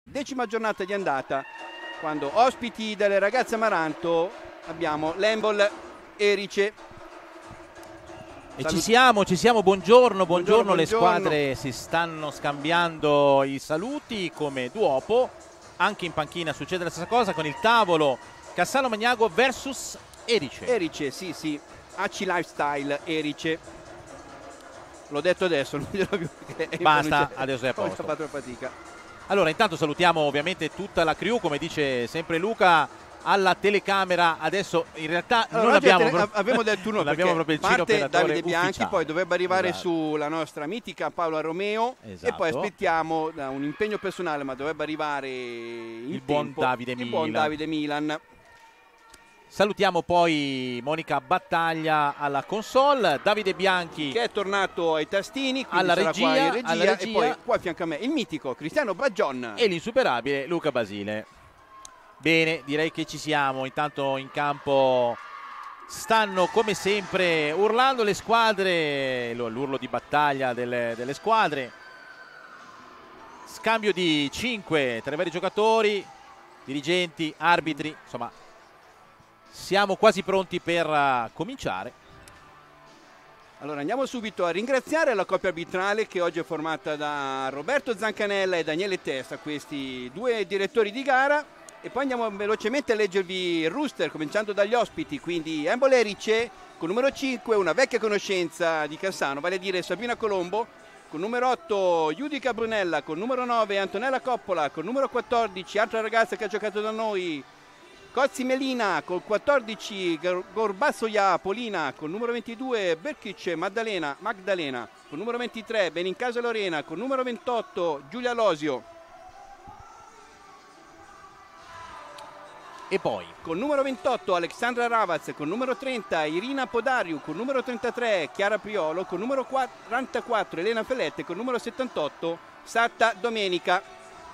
10ª giornata di andata, quando ospiti delle ragazze Amaranto abbiamo l'Embol Erice. E ci siamo, buongiorno, le squadre si stanno scambiando i saluti come duopo, anche in panchina succede la stessa cosa con il tavolo Cassano Magnago versus Erice. Erice, sì, AC Lifestyle Erice. L'ho detto adesso, non dirò più perché basta, adesso è a posto. Ho fatto fatica. Allora, intanto salutiamo ovviamente tutta la crew, come dice sempre Luca, alla telecamera. Adesso in realtà non abbiamo del turno perché proprio il parte Davide Bianchi, ufficiale. poi dovrebbe arrivare sulla nostra mitica Paola Romeo, e poi aspettiamo da un impegno personale, ma dovrebbe arrivare il buon Davide Milan. Salutiamo poi Monica Battaglia alla console, Davide Bianchi che è tornato ai tastini, alla regia, e poi qua a fianco a me il mitico Cristiano Baggion e l'insuperabile Luca Basile. Bene, direi che ci siamo. Intanto in campo stanno come sempre urlando le squadre, l'urlo di battaglia delle squadre. Scambio di 5 tra i vari giocatori, dirigenti, arbitri, insomma siamo quasi pronti per cominciare. Allora andiamo subito a ringraziare la coppia arbitrale che oggi è formata da Roberto Zancanella e Daniele Testa, questi due direttori di gara, e poi andiamo velocemente a leggervi il roster cominciando dagli ospiti. Quindi Embol Erice con numero 5, una vecchia conoscenza di Cassano, vale a dire Sabina Colombo, con numero 8 Giudica Brunella, con numero 9 Antonella Coppola, con numero 14 altra ragazza che ha giocato da noi Cozzi Melina, col 14 Gorbassoia Polina, con numero 22 Berkic Magdalena, con numero 23 Benincasa Lorena, con numero 28 Giulia Losio, e poi con numero 28 Alexandra Ravaz, con numero 30 Irina Podariu, con numero 33 Chiara Priolo, con numero 44 Elena Fellette, con numero 78 Satta Domenica.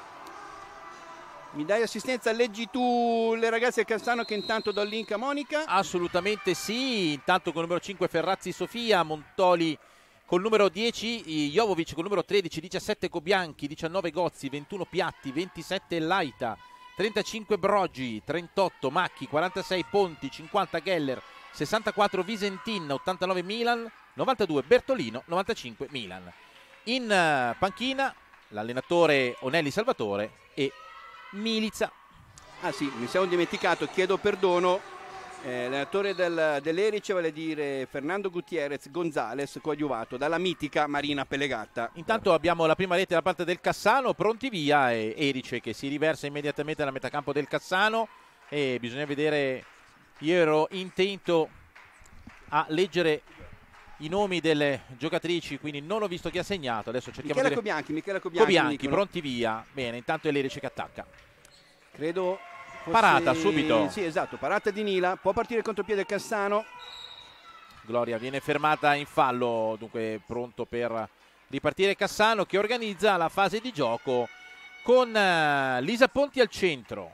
Mi dai assistenza, leggi tu le ragazze del Cassano che intanto do il link a Monica? Assolutamente sì, intanto con numero 5 Ferrazzi Sofia, Montoli col numero 10 Jovovic, col numero 13, 17 Cobianchi, 19 Gozzi, 21 Piatti, 27 Laita, 35 Broggi, 38 Macchi, 46 Ponti, 50 Geller, 64 Visentin, 89 Milan, 92 Bertolino, 95 Milan. In panchina l'allenatore Onelli Salvatore e Milica. Ah sì, mi siamo dimenticato, chiedo perdono, l'allenatore dell'Erice, vale a dire Fernando Gutierrez Gonzales, coadiuvato dalla mitica Marina Pellegatta. Intanto abbiamo la prima rete da parte del Cassano, pronti via, e Erice che si riversa immediatamente alla metacampo del Cassano, e bisogna vedere, io ero intento a leggere i nomi delle giocatrici, quindi non ho visto chi ha segnato. Adesso cerchiamo Michela Cobianchi, pronti via. Bene, intanto è l'Erice che attacca. Credo parata subito. Sì, esatto, parata di Nila, può partire il contropiede del Cassano. Gloria viene fermata in fallo, dunque pronto per ripartire Cassano, che organizza la fase di gioco con Lisa Ponti al centro.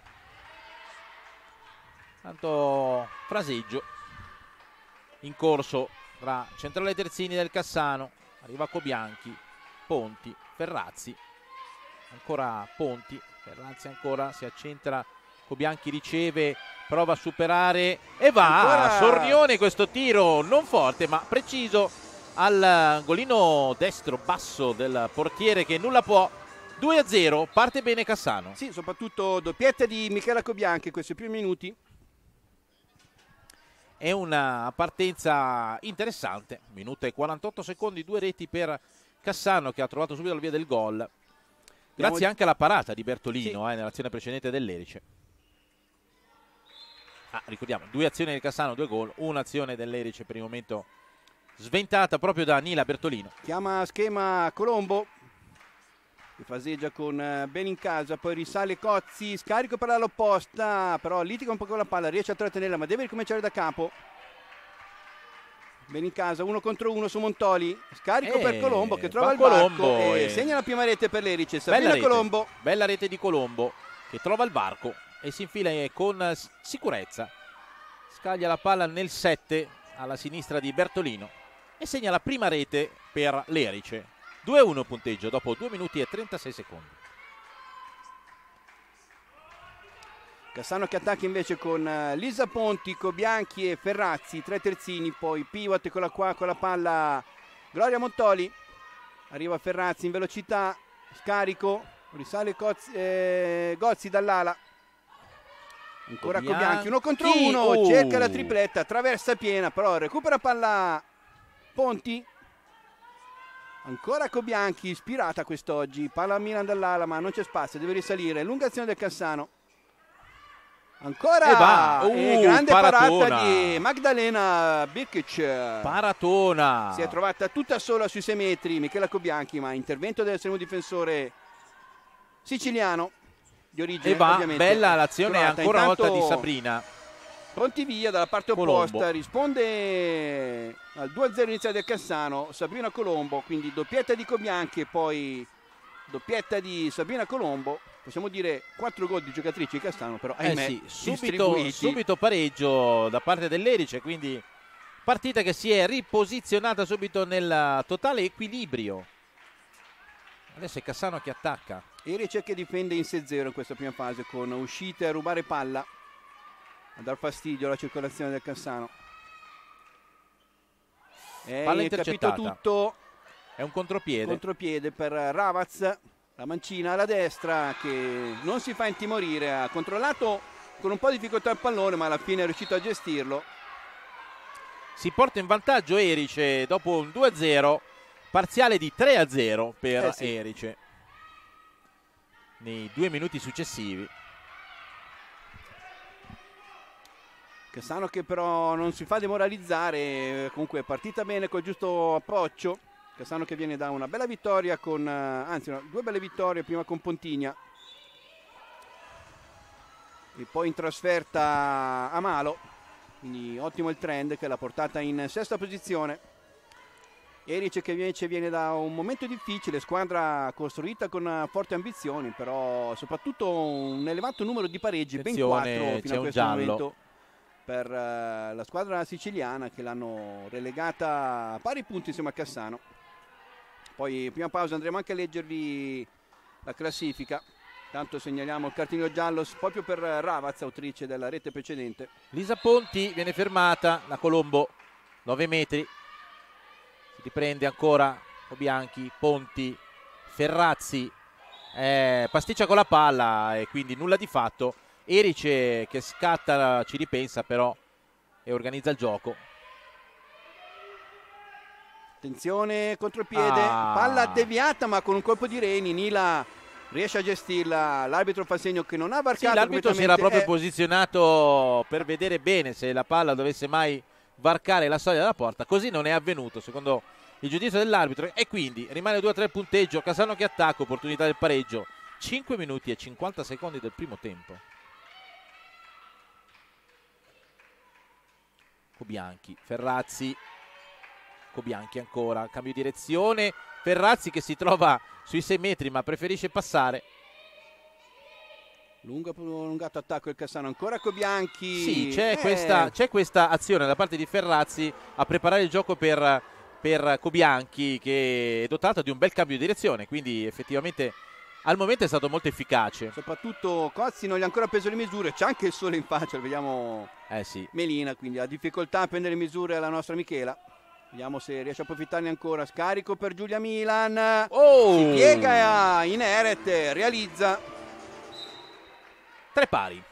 Tanto fraseggio in corso tra centrale e terzini del Cassano. Arriva Cobianchi, Ponti, Ferrazzi, ancora Ponti, Ferrazzi ancora, si accentra, Cobianchi riceve, prova a superare e va ancora Sornione, questo tiro non forte ma preciso all'angolino destro basso del portiere che nulla può. 2-0, parte bene Cassano. Sì, soprattutto doppietta di Michela Cobianchi in questi primi minuti. È una partenza interessante, minuto e 48 secondi, 2 reti per Cassano che ha trovato subito la via del gol, grazie anche alla parata di Bertolino, sì, nell'azione precedente dell'Erice. Ricordiamo, 2 azioni del Cassano, 2 gol, un'azione dell'Erice per il momento sventata proprio da Nila Bertolino. Chiama schema Colombo, che faseggia con Benincasa, poi risale Cozzi, scarico per l'opposta, però litiga un po' con la palla, riesce a trattenerla ma deve ricominciare da capo. Benincasa 1 contro 1 su Montoli, scarico per Colombo che trova il varco e segna la prima rete per l'Erice. Sabina Colombo, bella rete di Colombo che trova il varco e si infila con sicurezza, scaglia la palla nel 7 alla sinistra di Bertolino e segna la prima rete per l'Erice. 2-1 punteggio dopo 2 minuti e 36 secondi. Cassano che attacca invece con Lisa Ponti, Cobianchi e Ferrazzi, 3 terzini, poi pivot con la palla Gloria Montoli, arriva Ferrazzi in velocità, scarico, risale Gozzi dall'ala, ancora Cobianchi, 1 contro 1, cerca la tripletta, traversa piena, però recupera palla Ponti, ancora Cobianchi, ispirata quest'oggi, palla a Milan dall'ala ma non c'è spazio, deve risalire, lunga azione del Cassano. Ancora grande parata di Magdalena Birkic. Paratona. Si è trovata tutta sola sui 6 metri Michela Cobianchi, ma intervento dell'estremo difensore siciliano di origine. E va, ovviamente. bella l'azione ancora una volta di Sabrina. Pronti via dalla parte Colombo. opposta, risponde al 2-0 iniziale del Cassano, Sabrina Colombo, quindi doppietta di Cobianchi e poi doppietta di Sabrina Colombo. Possiamo dire 4 gol di giocatrici di Cassano, però ahimè, subito pareggio da parte dell'Erice, quindi partita che si è riposizionata subito nel totale equilibrio. Adesso è Cassano che attacca. Erice che difende in 6-0 in questa prima fase con uscite a rubare palla, a dar fastidio alla circolazione del Cassano. Palla intercettata. Tutto. È un contropiede per Ravaz. La mancina alla destra che non si fa intimorire, ha controllato con un po' di difficoltà il pallone ma alla fine è riuscito a gestirlo. Si porta in vantaggio Erice dopo un 2-0, parziale di 3-0 per Erice nei 2 minuti successivi. Cassano che però non si fa demoralizzare, comunque è partita bene col giusto approccio. Cassano che viene da una bella vittoria con, anzi 2 belle vittorie, prima con Pontigna e poi in trasferta a Malo, quindi ottimo il trend che l'ha portata in 6ª posizione. Erice che invece viene da un momento difficile, squadra costruita con forti ambizioni, però soprattutto un elevato numero di pareggi, ben 4 fino a questo momento per la squadra siciliana, che l'hanno relegata a pari punti insieme a Cassano. Poi prima pausa andremo anche a leggervi la classifica, tanto segnaliamo il cartellino giallo proprio per Ravaz, autrice della rete precedente. Lisa Ponti viene fermata, la Colombo 9 metri, si riprende ancora Cobianchi, Ponti, Ferrazzi, pasticcia con la palla e quindi nulla di fatto. Erice che scatta, ci ripensa però e organizza il gioco. Attenzione, contropiede, palla deviata ma con un colpo di reni, Nila riesce a gestirla, l'arbitro fa segno che non ha varcato. Sì, l'arbitro si era proprio posizionato per vedere bene se la palla dovesse mai varcare la soglia della porta, così non è avvenuto secondo il giudizio dell'arbitro e quindi rimane 2-3 il punteggio. Cassano che attacca, opportunità del pareggio, 5 minuti e 50 secondi del primo tempo. Cobianchi, Ferrazzi, Cobianchi ancora, cambio direzione, Ferrazzi che si trova sui 6 metri ma preferisce passare. Lungato attacco il Cassano, ancora Cobianchi. Sì, c'è questa azione da parte di Ferrazzi a preparare il gioco per Cobianchi, che è dotata di un bel cambio di direzione, quindi effettivamente al momento è stato molto efficace. Soprattutto Cozzi non gli ha ancora preso le misure, c'è anche il sole in faccia, lo vediamo sì. Melina, quindi ha difficoltà a prendere le misure alla nostra Michela. Vediamo se riesce a approfittarne ancora. Scarico per Giulia Milan. Si piega in Eret, realizza. 3 pari.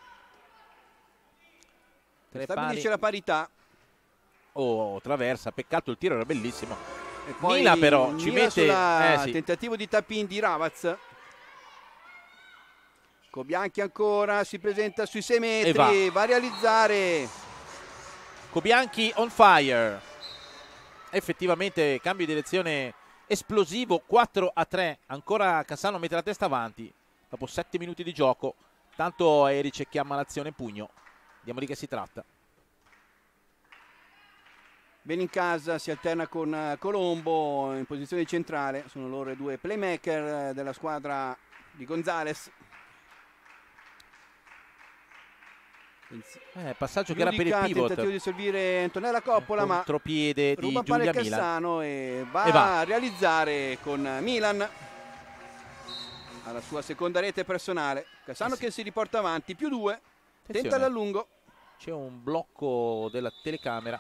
Stabilisce la parità. Traversa, peccato, il tiro era bellissimo. E poi Mila però ci mette sul tentativo di tap-in di Ravaz. Cobianchi ancora, si presenta sui 6 metri, va a realizzare. Cobianchi on fire. Effettivamente cambio di direzione esplosivo, 4-3, ancora Cassano mette la testa avanti dopo 7 minuti di gioco, tanto Erice chiama l'azione pugno, vediamo di che si tratta. Bene in casa, si alterna con Colombo in posizione centrale, sono loro i 2 playmaker della squadra di Gonzales. Passaggio che era per il pivot, tentativo di servire Antonella Coppola, ma contropiede di ruba Giulia Cassano Milan e va a realizzare con Milan. alla sua seconda rete personale. Cassano che si riporta avanti, +2, Attenzione. tenta da lungo. C'è un blocco della telecamera.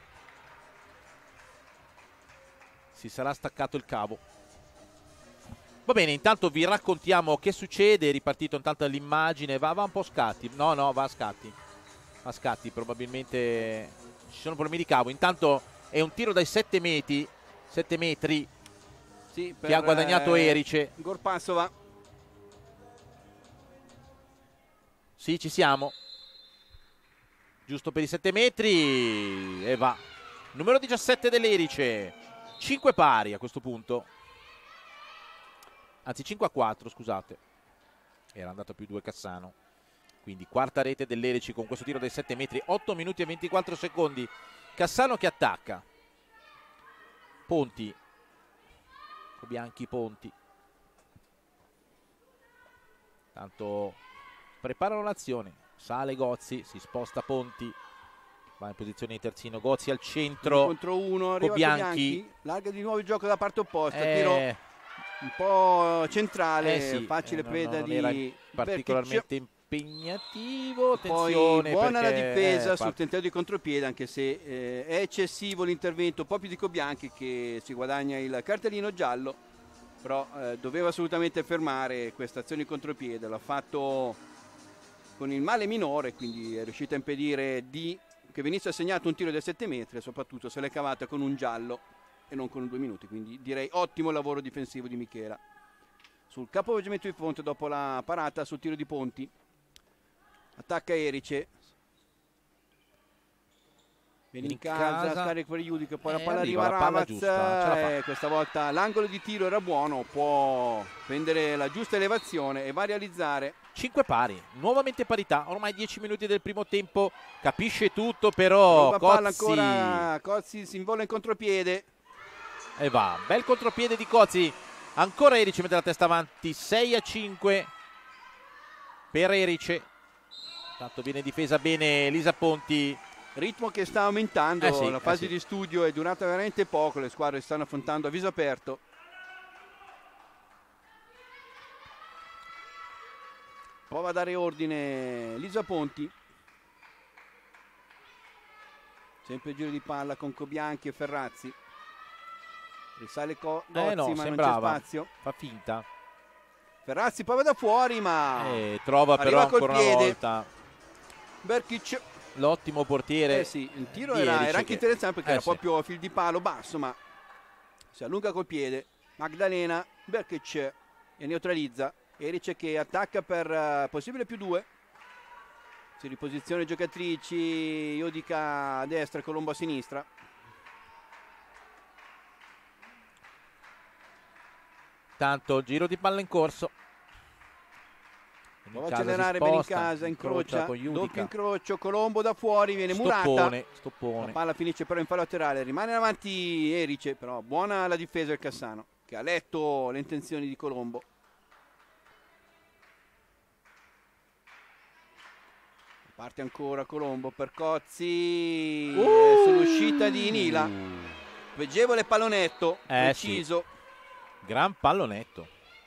Si sarà staccato il cavo. Va bene, intanto vi raccontiamo che succede. È ripartito intanto l'immagine. Va un po' a scatti. No, va a scatti. A scatti, probabilmente ci sono problemi di cavo. Intanto è un tiro dai 7 metri. 7 metri Sì, che ha guadagnato Erice. Gorpassova. Sì, ci siamo. Giusto per i 7 metri. E va. Numero 17 dell'Erice. 5 pari a questo punto. Anzi 5-4, scusate. Era andato a +2 Cassano. Quindi quarta rete dell'Erice con questo tiro dai 7 metri. 8 minuti e 24 secondi. Cassano che attacca. Ponti. Bianchi Ponti. Tanto preparano l'azione. Sale Gozzi, si sposta Ponti. Va in posizione di terzino. Gozzi al centro. Contro uno, arriva Bianchi. Larga di nuovo il gioco da parte opposta. Tiro un po' centrale, sì, facile preda non di era particolarmente impegnativo. Poi buona la perché, difesa sul tentativo di contropiede, anche se è eccessivo l'intervento, un po' più di Cobianchi che si guadagna il cartellino giallo, però doveva assolutamente fermare questa azione di contropiede. L'ha fatto con il male minore, quindi è riuscito a impedire che venisse assegnato un tiro da 7 metri e soprattutto se l'è cavata con un giallo e non con 2 minuti, quindi direi ottimo lavoro difensivo di Michela sul capovolgimento di Fonte dopo la parata sul tiro di Ponti. Attacca Erice, viene in casa, scarica per Iudica, poi la palla arriva a Ravaz, questa volta l'angolo di tiro era buono, può prendere la giusta elevazione e va a realizzare. 5 pari, nuovamente parità, ormai 10 minuti del primo tempo, capisce tutto però palla ancora, Cozzi si invola in contropiede e va, bel contropiede di Cozzi, ancora Erice mette la testa avanti, 6-5 per Erice. Tanto viene difesa bene Elisa Ponti. Ritmo che sta aumentando, la fase di studio è durata veramente poco, le squadre stanno affrontando a viso aperto. Prova a dare ordine Elisa Ponti. Sempre giro di palla con Cobianchi e Ferrazzi. Risale Gozzi, ma non c'è spazio. Fa finta. Ferrazzi prova da fuori, ma trova però ancora una volta Berkic. L'ottimo portiere. Sì, il tiro era anche interessante perché era proprio a fil di palo basso, ma si allunga col piede. Magdalena, Berkic e neutralizza. Erice che attacca per possibile +2. Si riposiziona i giocatrici, Iudica a destra e Colombo a sinistra. Tanto giro di palla in corso. Prova a accelerare bene in casa, incrocia, doppio incrocio, Colombo da fuori, viene murata. Stoppone. La palla finisce però in fallo laterale, rimane avanti Erice, però buona la difesa del Cassano, che ha letto le intenzioni di Colombo. Parte ancora Colombo per Cozzi, sull'uscita di Nila. Veggevole pallonetto, preciso. Sì. Gran pallonetto.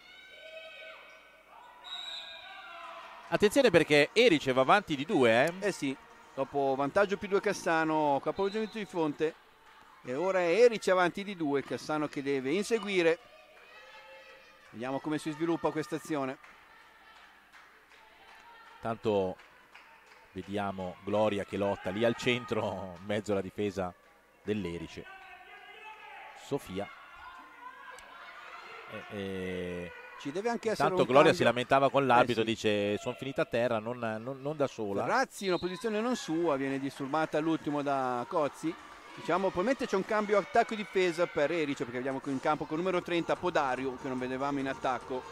Attenzione perché Erice va avanti di 2. Sì, dopo vantaggio +2 Cassano, capovolgimento di Fonte. E ora è Erice avanti di 2, Cassano che deve inseguire. Vediamo come si sviluppa questa azione. Tanto vediamo Gloria che lotta lì al centro, in mezzo alla difesa dell'Erice. Sofia. Ci deve anche essere tanto un Gloria cambio. Si lamentava con l'arbitro, sì. Dice sono finita a terra, non da sola. Razzi in una posizione non sua, viene disturbata all'ultimo da Cozzi. Diciamo probabilmente c'è un cambio attacco e difesa per Erice, perché vediamo in campo con numero 30 Podario che non vedevamo in attacco.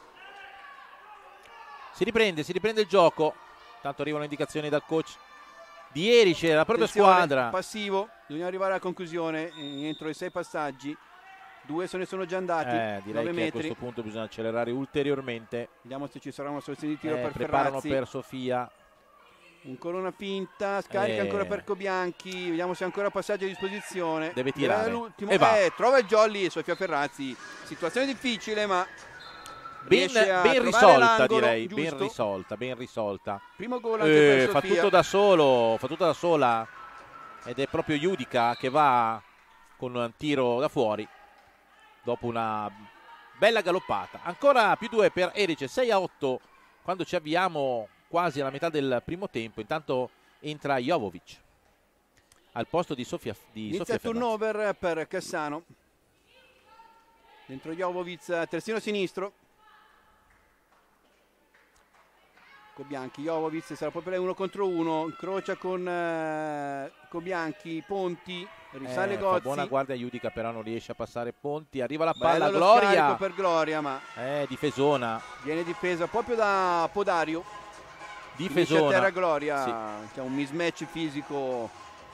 Si riprende il gioco. Tanto arrivano indicazioni dal coach di Erice, la propria squadra. Passivo, bisogna arrivare alla conclusione entro i 6 passaggi. 2 se ne sono già andati. Direi 9 che metri. A questo punto bisogna accelerare ulteriormente. Vediamo se ci sarà una soluzione di tiro per preparano Ferrazzi. Per Sofia. Ancora una finta, scarica ancora per Cobianchi. Vediamo se ha ancora passaggio a disposizione. Deve tirare. L'ultimo. E va. Trova il jolly Sofia Ferrazzi. Situazione difficile, ma ben risolta, direi, ben risolta. Primo gol anche per fa Sofia. tutto da sola ed è proprio Judica che va con un tiro da fuori dopo una bella galoppata. Ancora +2 per Erice, 6-8 quando ci avviamo quasi alla metà del primo tempo. Intanto entra Jovovic al posto di Sofia Inizia il turnover per Cassano. Dentro Jovovic, terzino sinistro. Cobianchi, Jovovic, sarà proprio lei 1 contro 1, incrocia con Cobianchi, Ponti, risale Gozzi. Fa buona guardia Judica, però non riesce a passare Ponti, arriva la palla, Bello Gloria. Per Gloria, ma difesona. Viene difesa proprio da Podario. Difesona. A terra Gloria, sì. C'è un mismatch fisico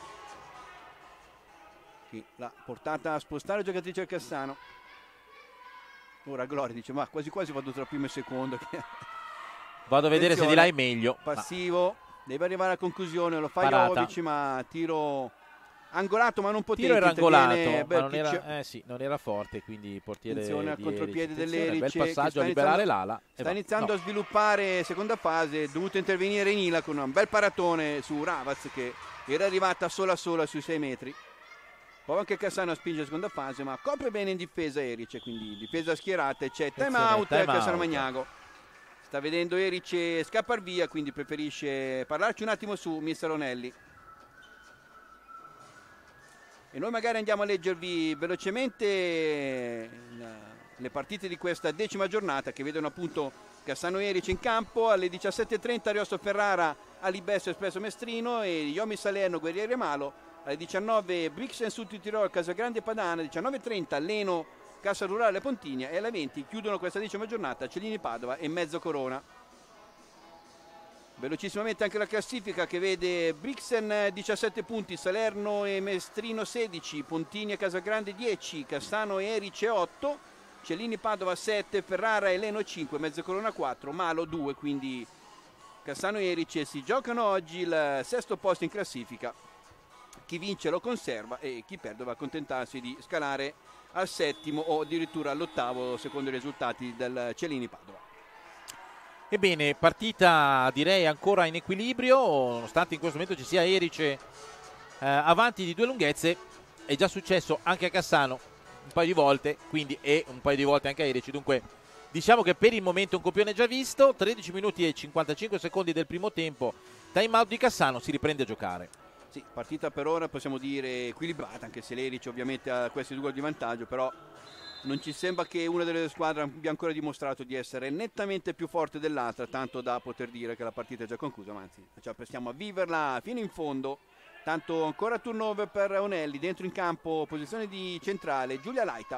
che l'ha portata a spostare la giocatrice al Cassano. Ora Gloria dice, ma quasi quasi vado tra primo e secondo. Vado a vedere se di là è meglio. Passivo, deve arrivare a conclusione, lo fa Jovovic, ma tiro angolato ma non potente. Tiro era angolato, ma non era forte, quindi il portiere attenzione al contropiede dell'Erice. Bel passaggio a liberare l'ala. Sta iniziando a sviluppare seconda fase, è dovuto intervenire Nila con un bel paratone su Ravaz che era arrivata sola sui 6 metri. Poi anche Cassano a spingere seconda fase, ma copre bene in difesa Erice, quindi difesa schierata e c'è time out Cassano Magnago. Sta vedendo Erice scappar via, quindi preferisce parlarci un attimo su mister Onelli. E noi magari andiamo a leggervi velocemente le partite di questa 10ª giornata che vedono appunto Cassano Erice in campo. Alle 17:30 Ariosto Ferrara, Alibesso Espresso Mestrino e Iomi Salerno Guerriere Malo. Alle 19 Brixen Sud Tirol Casagrande Padana, 19:30 Leno Cassa Rurale Pontigna e alle 20 chiudono questa 10ª giornata Cellini Padova e Mezzo Corona. Velocissimamente anche la classifica che vede Brixen 17 punti, Salerno e Mestrino 16, Pontigna e Casagrande 10, Cassano e Erice 8, Cellini Padova 7, Ferrara e Leno 5, Mezzo Corona 4, Malo 2, quindi Cassano e Erice si giocano oggi il sesto posto in classifica. Chi vince lo conserva e chi perde va a accontentarsi di scalare al settimo o addirittura all'ottavo secondo i risultati del Cellini Padova. Ebbene, partita direi ancora in equilibrio, nonostante in questo momento ci sia Erice avanti di 2 lunghezze. È già successo anche a Cassano un paio di volte, quindi e un paio di volte anche a Erice, dunque diciamo che per il momento un copione già visto. 13 minuti e 55 secondi del primo tempo, time out di Cassano, si riprende a giocare. Sì, partita per ora possiamo dire equilibrata, anche se l'Erice ovviamente ha questi 2 gol di vantaggio, però non ci sembra che una delle squadre abbia ancora dimostrato di essere nettamente più forte dell'altra, tanto da poter dire che la partita è già conclusa, ma anzi ci apprestiamo a viverla fino in fondo. Tanto ancora turnover per Onelli, dentro in campo, posizione di centrale, Giulia Laita.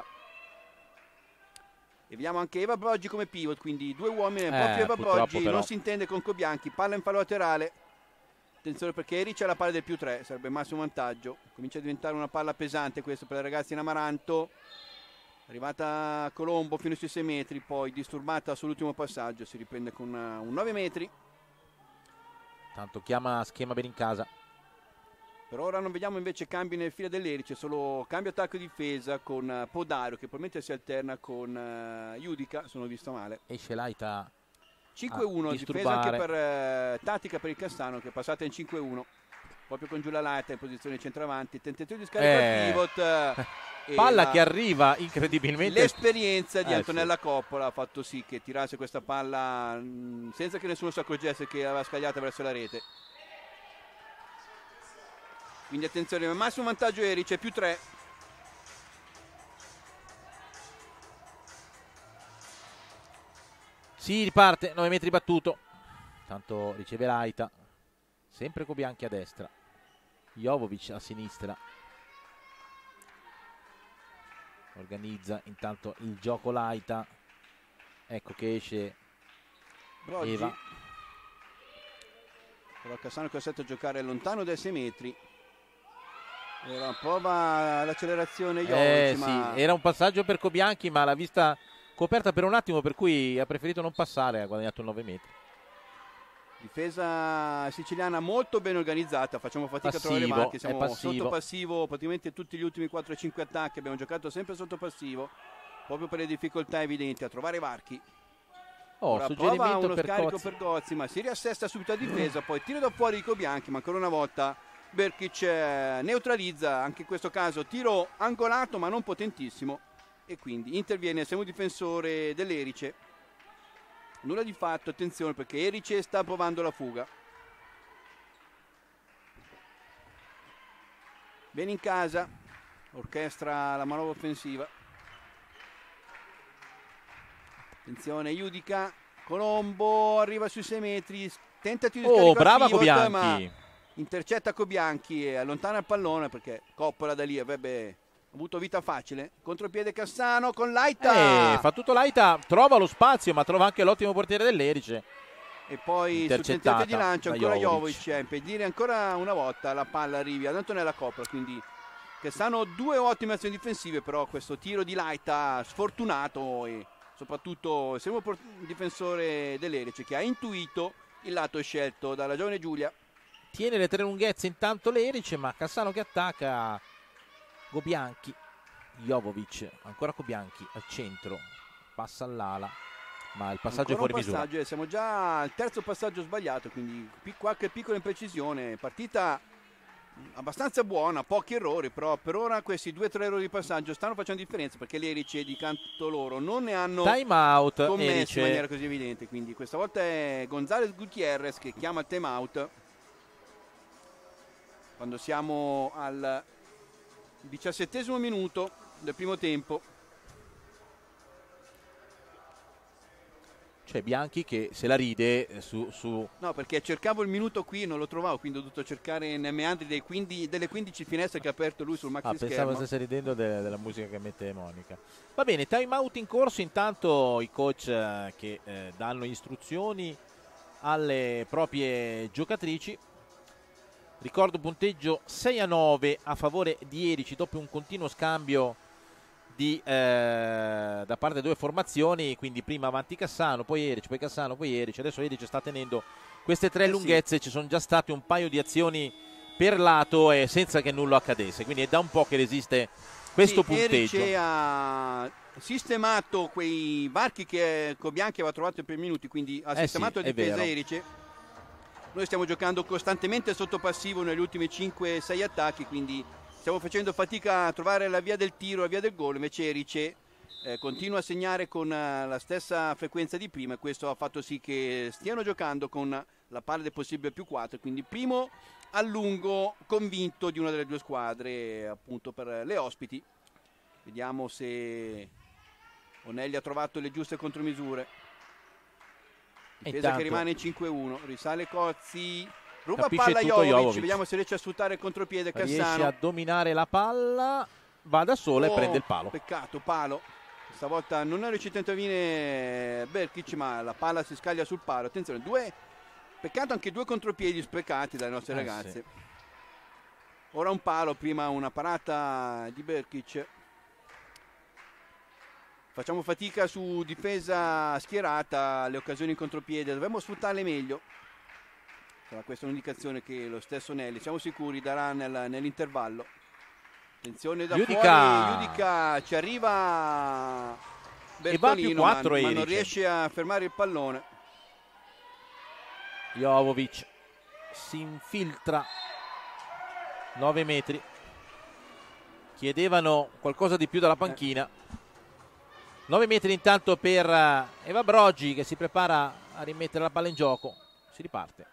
E vediamo anche Eva Broggi come pivot, quindi 2 uomini, proprio Eva Broggi, però non si intende con Cobianchi, palla in fallo laterale. Attenzione perché Erice ha la palla del +3, sarebbe il massimo vantaggio. Comincia a diventare una palla pesante questo per i ragazzi in Amaranto. Arrivata a Colombo fino sui 6 metri, poi disturbata sull'ultimo passaggio, si riprende con un 9 metri. Tanto chiama schema ben in casa. Per ora non vediamo invece cambi nel fila dell'Erice, solo cambio attacco e difesa con Podario che probabilmente si alterna con Judica, se non ho visto male. Esce Laita 5-1, difesa anche per tattica per il Cassano che è passata in 5-1. Proprio con Giulia Laita in posizione centravanti, tentativo di scarico al pivot. Palla che arriva incredibilmente. L'esperienza di Antonella Coppola ha fatto sì che tirasse questa palla senza che nessuno si accorgesse che aveva scagliata verso la rete. Quindi attenzione, massimo vantaggio Erice, +3. Si riparte, 9 metri battuto. Tanto riceve Laita, sempre Cobianchi a destra, Jovovic a sinistra. Organizza intanto il gioco Laita. Ecco che esce Broggi. Eva. Però Cassano è costretto a giocare lontano dai 6 metri. Ora prova l'accelerazione Jovic, ma sì, era un passaggio per Cobianchi ma l'ha vista coperta per un attimo, per cui ha preferito non passare, ha guadagnato 9 metri. Difesa siciliana molto ben organizzata, facciamo fatica a trovare marchi, siamo sotto passivo praticamente tutti gli ultimi 4-5 attacchi, abbiamo giocato sempre sotto passivo, proprio per le difficoltà evidenti a trovare varchi. Ora prova uno scarico per Gozzi, ma si riassesta subito a difesa, poi tiro da fuori Rico Bianchi, ma ancora una volta Berkic neutralizza, anche in questo caso tiro angolato ma non potentissimo, e quindi interviene il secondo difensore dell'Erice. Nulla di fatto, attenzione perché Erice sta provando la fuga. Bene in casa, orchestra la manovra offensiva. Attenzione, Judica, Colombo arriva sui 6 metri, tentativo di scarico brava pivot, Cobianchi, ma intercetta Cobianchi e allontana il pallone perché Coppola da lì avrebbe avuto vita facile. Contropiede Cassano con Laita, fa tutto Laita, trova lo spazio ma trova anche l'ottimo portiere dell'Erice. E poi sul tentativo di lancio ancora Jovic a impedire ancora una volta la palla arrivi ad Antonella Coppola, quindi Cassano due ottime azioni difensive, però questo tiro di Laita sfortunato e soprattutto siamo difensore dell'Erice che ha intuito il lato scelto dalla giovane Giulia. Tiene le tre lunghezze intanto l'Erice, ma Cassano che attacca, Gobianchi, Jovovic, ancora Gobianchi al centro, passa all'ala, ma il passaggio è fuori misura. Siamo già al terzo passaggio sbagliato, quindi qualche piccola imprecisione. Partita abbastanza buona, pochi errori, però per ora questi 2-3 errori di passaggio stanno facendo differenza perché l'Erice di canto loro non ne hanno time out commesso in maniera così evidente, quindi questa volta è González Gutiérrez che chiama il time out quando siamo al 17° minuto del primo tempo. C'è Bianchi che se la ride su... No, perché cercavo il minuto qui e non lo trovavo, quindi ho dovuto cercare nei meandri delle 15 finestre che ha aperto lui sul maxi schermo. Pensavo stesse ridendo della musica che mette Monica. Va bene, time out in corso, intanto i coach che danno istruzioni alle proprie giocatrici. Ricordo punteggio 6-9 a favore di Erici dopo un continuo scambio da parte delle due formazioni, quindi prima avanti Cassano, poi Erice, poi Cassano, poi Erice. Adesso Erice sta tenendo queste tre lunghezze, ci sono già state un paio di azioni per lato e senza che nulla accadesse, quindi è da un po' che resiste questo punteggio. Erice ha sistemato quei varchi che Cobianchi aveva trovato per minuti, quindi ha sistemato la difesa Erice. Noi stiamo giocando costantemente sotto passivo negli ultimi 5-6 attacchi, quindi stiamo facendo fatica a trovare la via del tiro, la via del gol, invece Erice continua a segnare con la stessa frequenza di prima e questo ha fatto sì che stiano giocando con la palla del possibile più 4, quindi primo a lungo convinto di una delle due squadre appunto per le ospiti. Vediamo se Onelli ha trovato le giuste contromisure. Difesa che rimane in 5-1, risale Cozzi, ruba palla Jovic, vediamo se riesce a sfruttare il contropiede Cassano. Riesce a dominare la palla, va da sola e prende il palo. Peccato, palo. Stavolta non è riuscito a intervenire Berkic, ma la palla si scaglia sul palo. Attenzione, peccato anche due contropiedi sprecati dalle nostre ragazze. Sì. Ora un palo, prima una parata di Berkic. Facciamo fatica su difesa schierata, le occasioni in contropiede, dovremmo sfruttarle meglio. Sarà questa un'indicazione che lo stesso Nelli, siamo sicuri, darà nell'intervallo. Attenzione da fuori, Judica, ci arriva Bertolino, ma non riesce a fermare il pallone. Jovovic si infiltra 9 metri. Chiedevano qualcosa di più dalla panchina. 9 metri intanto per Eva Broggi che si prepara a rimettere la palla in gioco. Si riparte.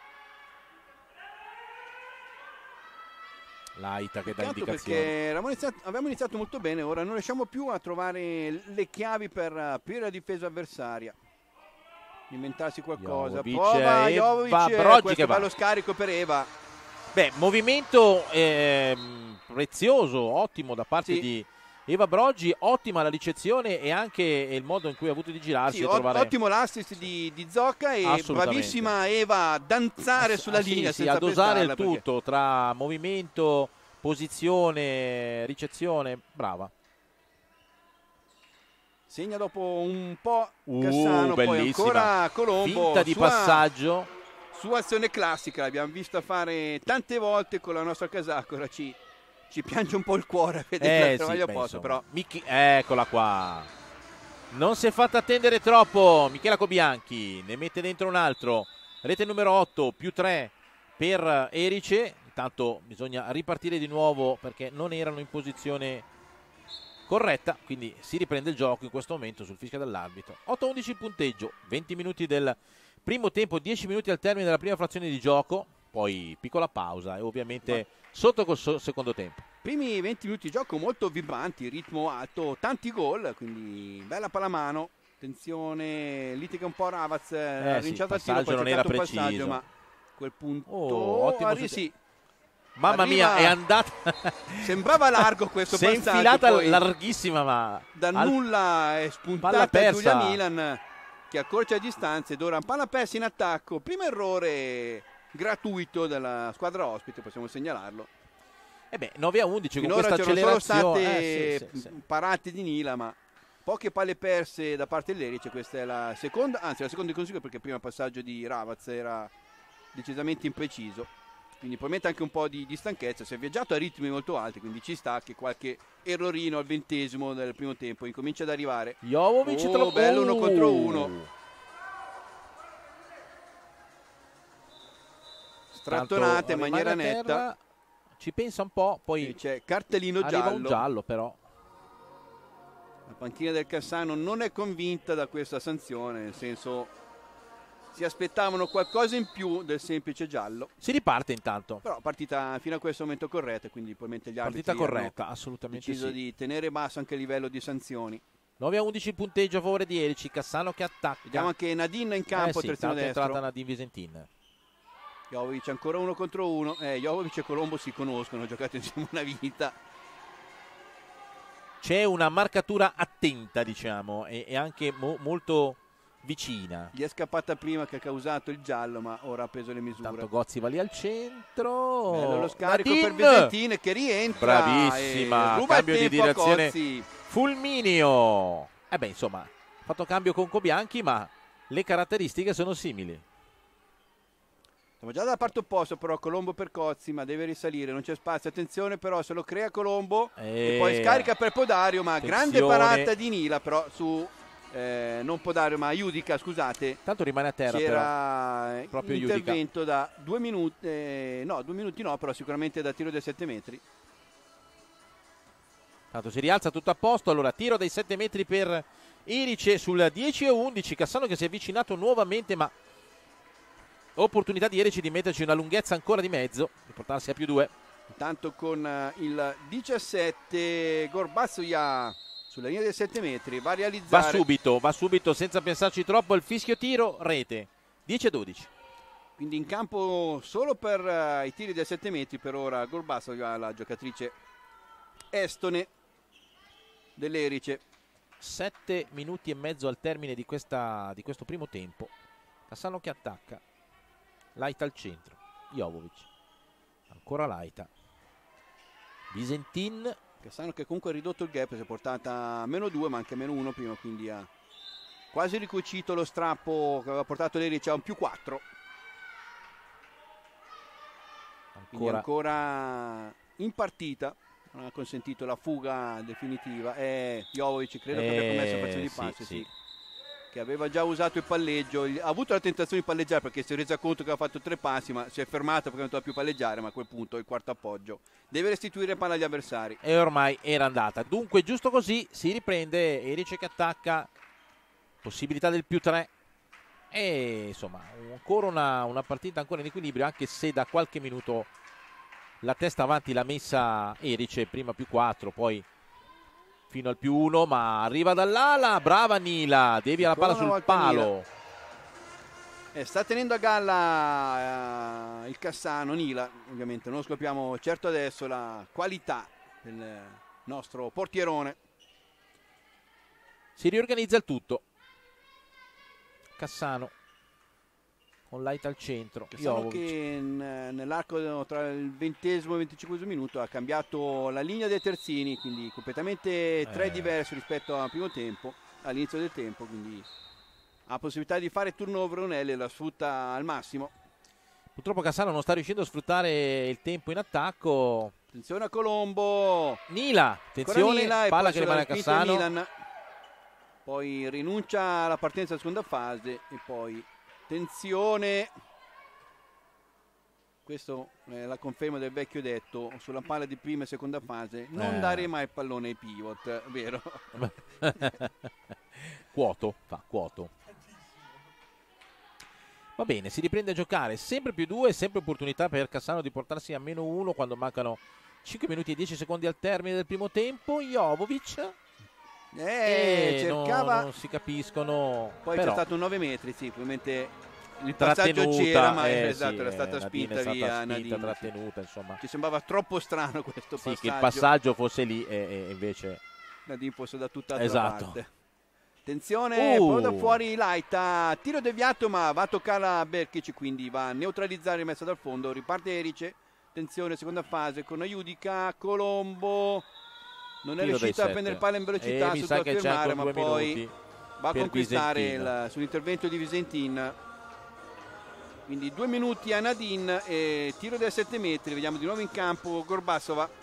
Laita che dà indicazioni. Perché abbiamo iniziato molto bene, ora non riusciamo più a trovare le chiavi per aprire la difesa avversaria. Inventarsi qualcosa. Prova Jovovic, questo bello scarico per Eva. Beh, movimento prezioso, ottimo da parte di Eva Broggi, ottima la ricezione e anche il modo in cui ha avuto di girarsi. Ottimo l'assist di Zocca e bravissima Eva a danzare sulla linea senza a dosare il perché... tutto tra movimento, posizione, ricezione, brava. Segna dopo un po' Cassano, poi ancora Colombo. Finta di passaggio. Sua azione classica, l'abbiamo vista fare tante volte con la nostra casacca, ora ci piange un po' il cuore a vedere la opposto, però eccola qua. Non si è fatta attendere troppo Michela Cobianchi, ne mette dentro un altro, rete numero 8 più 3 per Erice. Intanto bisogna ripartire di nuovo perché non erano in posizione corretta, quindi si riprende il gioco in questo momento sul fischio dell'arbitro. 8-11 il punteggio, 20 minuti del primo tempo, 10 minuti al termine della prima frazione di gioco, poi piccola pausa e ovviamente sotto col secondo tempo. Primi 20 minuti di gioco molto vibranti, ritmo alto, tanti gol, quindi bella pallamano, attenzione, litiga un po' Ravaz, rinciato al tiro, poi non era preciso, passaggio, ma a quel punto ottimo sì. Mamma mia, è andata. Sembrava largo questo passaggio. Si è infilata larghissima, ma da nulla è spuntata Giulia Milan che accorcia le distanze ed ora palla persa in attacco. Primo errore gratuito della squadra ospite, possiamo segnalarlo. 9-11 con finora questa accelerazione. Sono state parate di Nila, ma poche palle perse da parte dell'Erice. Questa è la seconda, anzi la seconda di conseguenza, perché il primo passaggio di Ravaz era decisamente impreciso, quindi probabilmente anche un po' di stanchezza. Si è viaggiato a ritmi molto alti, quindi ci sta che qualche errorino al 20° del primo tempo incomincia ad arrivare. Jovovic bello 1 contro 1, strattonata in maniera netta. Ci pensa un po', poi c'è cartellino arriva giallo. Un giallo però. La panchina del Cassano non è convinta da questa sanzione, nel senso si aspettavano qualcosa in più del semplice giallo. Si riparte intanto. Però partita fino a questo momento corretta, quindi probabilmente gli arbitri partita corretta, assolutamente deciso di tenere basso anche il livello di sanzioni. 9-11 il punteggio a favore di Erici, Cassano che attacca. Vediamo anche Nadine in campo, terzino destro. È entrata Nadine Visentin. Jovovic ancora 1 contro 1. Jovovic e Colombo si conoscono, hanno giocato insieme una vita. C'è una marcatura attenta, diciamo, e anche molto vicina. Gli è scappata prima che ha causato il giallo, ma ora ha preso le misure. Tanto Gozzi va lì al centro. Bello lo scarico Nadine per Visentin che rientra. Bravissima, cambio di direzione fulmineo. Insomma, ha fatto cambio con Cobianchi, ma le caratteristiche sono simili. Siamo già dalla parte opposta, però Colombo per Cozzi, ma deve risalire, non c'è spazio. Attenzione però, se lo crea Colombo e poi scarica per Podario, ma grande parata di Nila però su non Podario ma Judica, scusate. Tanto rimane a terra, c'era proprio intervento Judica. Da 2 minuti, no, 2 minuti no, però sicuramente da tiro dai 7 metri. Tanto si rialza tutto a posto, allora tiro dai 7 metri per Erice sul 10-11, Cassano che si è avvicinato nuovamente, ma opportunità di Erice di metterci una lunghezza ancora di mezzo, di portarsi a +2. Intanto con il 17 Gorbazzoia sulla linea dei 7 metri va a realizzare. Va subito senza pensarci troppo, il fischio tiro, rete 10-12. Quindi in campo solo per i tiri dei 7 metri per ora Gorbazzoia, la giocatrice estone dell'Erice. 7 minuti e mezzo al termine di questo primo tempo. Cassano che attacca. Laita al centro, Jovovic, ancora Laita, Visentin. Cassano che comunque ha ridotto il gap, si è portata a -2 ma anche -1 prima, quindi ha quasi ricucito lo strappo che aveva portato l'Erice a un +4. Ancora in partita, non ha consentito la fuga definitiva. Jovovic credo che abbia commesso frazione di passi, sì. Che aveva già usato il palleggio, ha avuto la tentazione di palleggiare perché si è resa conto che aveva fatto 3 passi, ma si è fermata perché non poteva più palleggiare, ma a quel punto il quarto appoggio deve restituire palla agli avversari. E ormai era andata, dunque giusto così si riprende. Erice che attacca, possibilità del +3 e insomma ancora una partita ancora in equilibrio, anche se da qualche minuto la testa avanti l'ha messa Erice, prima +4, poi fino al +1, ma arriva dall'ala, brava Nila, devia la palla sul palo. Sta tenendo a galla il Cassano, Nila, ovviamente non scopriamo certo adesso la qualità del nostro portierone. Si riorganizza il tutto. Cassano con Laita al centro. Cassano che nell'arco tra il 20° e il 25° minuto ha cambiato la linea dei terzini, quindi completamente tre diversi rispetto al primo tempo, all'inizio del tempo, quindi ha possibilità di fare turnover Onelli e la sfrutta al massimo. Purtroppo Cassano non sta riuscendo a sfruttare il tempo in attacco. Attenzione a Colombo. Nila, attenzione, Nila, palla e che rimane a Cassano. Milan. poi rinuncia alla partenza della seconda fase e poi tensione. Questo è la conferma del vecchio detto sulla palla di prima e seconda fase: non dare mai il pallone ai pivot, vero? Quoto, fa quoto. Va bene, si riprende a giocare, sempre più 2, sempre opportunità per Cassano di portarsi a -1 quando mancano 5 minuti e 10 secondi al termine del primo tempo. Jovovic cercava, non si capiscono. poi però c'è stato un 9 metri, sì, probabilmente il passaggio c'era, ma esatto, era stata spinta via Nadine, trattenuta, insomma. Ci sembrava troppo strano questo passaggio. Sì, che il passaggio fosse lì e invece Nadine fosse da tutt'altra esatto. parte. Attenzione, poi da fuori Laita, tiro deviato ma va a toccare a Berkic, quindi va a neutralizzare rimessa dal fondo, riparte Erice. Attenzione, seconda fase con Aiudica, Colombo non è riuscito a prendere il palla in velocità, mi sa che c'è fermare, ma poi va a conquistare sull'intervento di Visentin. Quindi 2 minuti a Nadine e tiro da 7 metri, vediamo di nuovo in campo Gorbassova.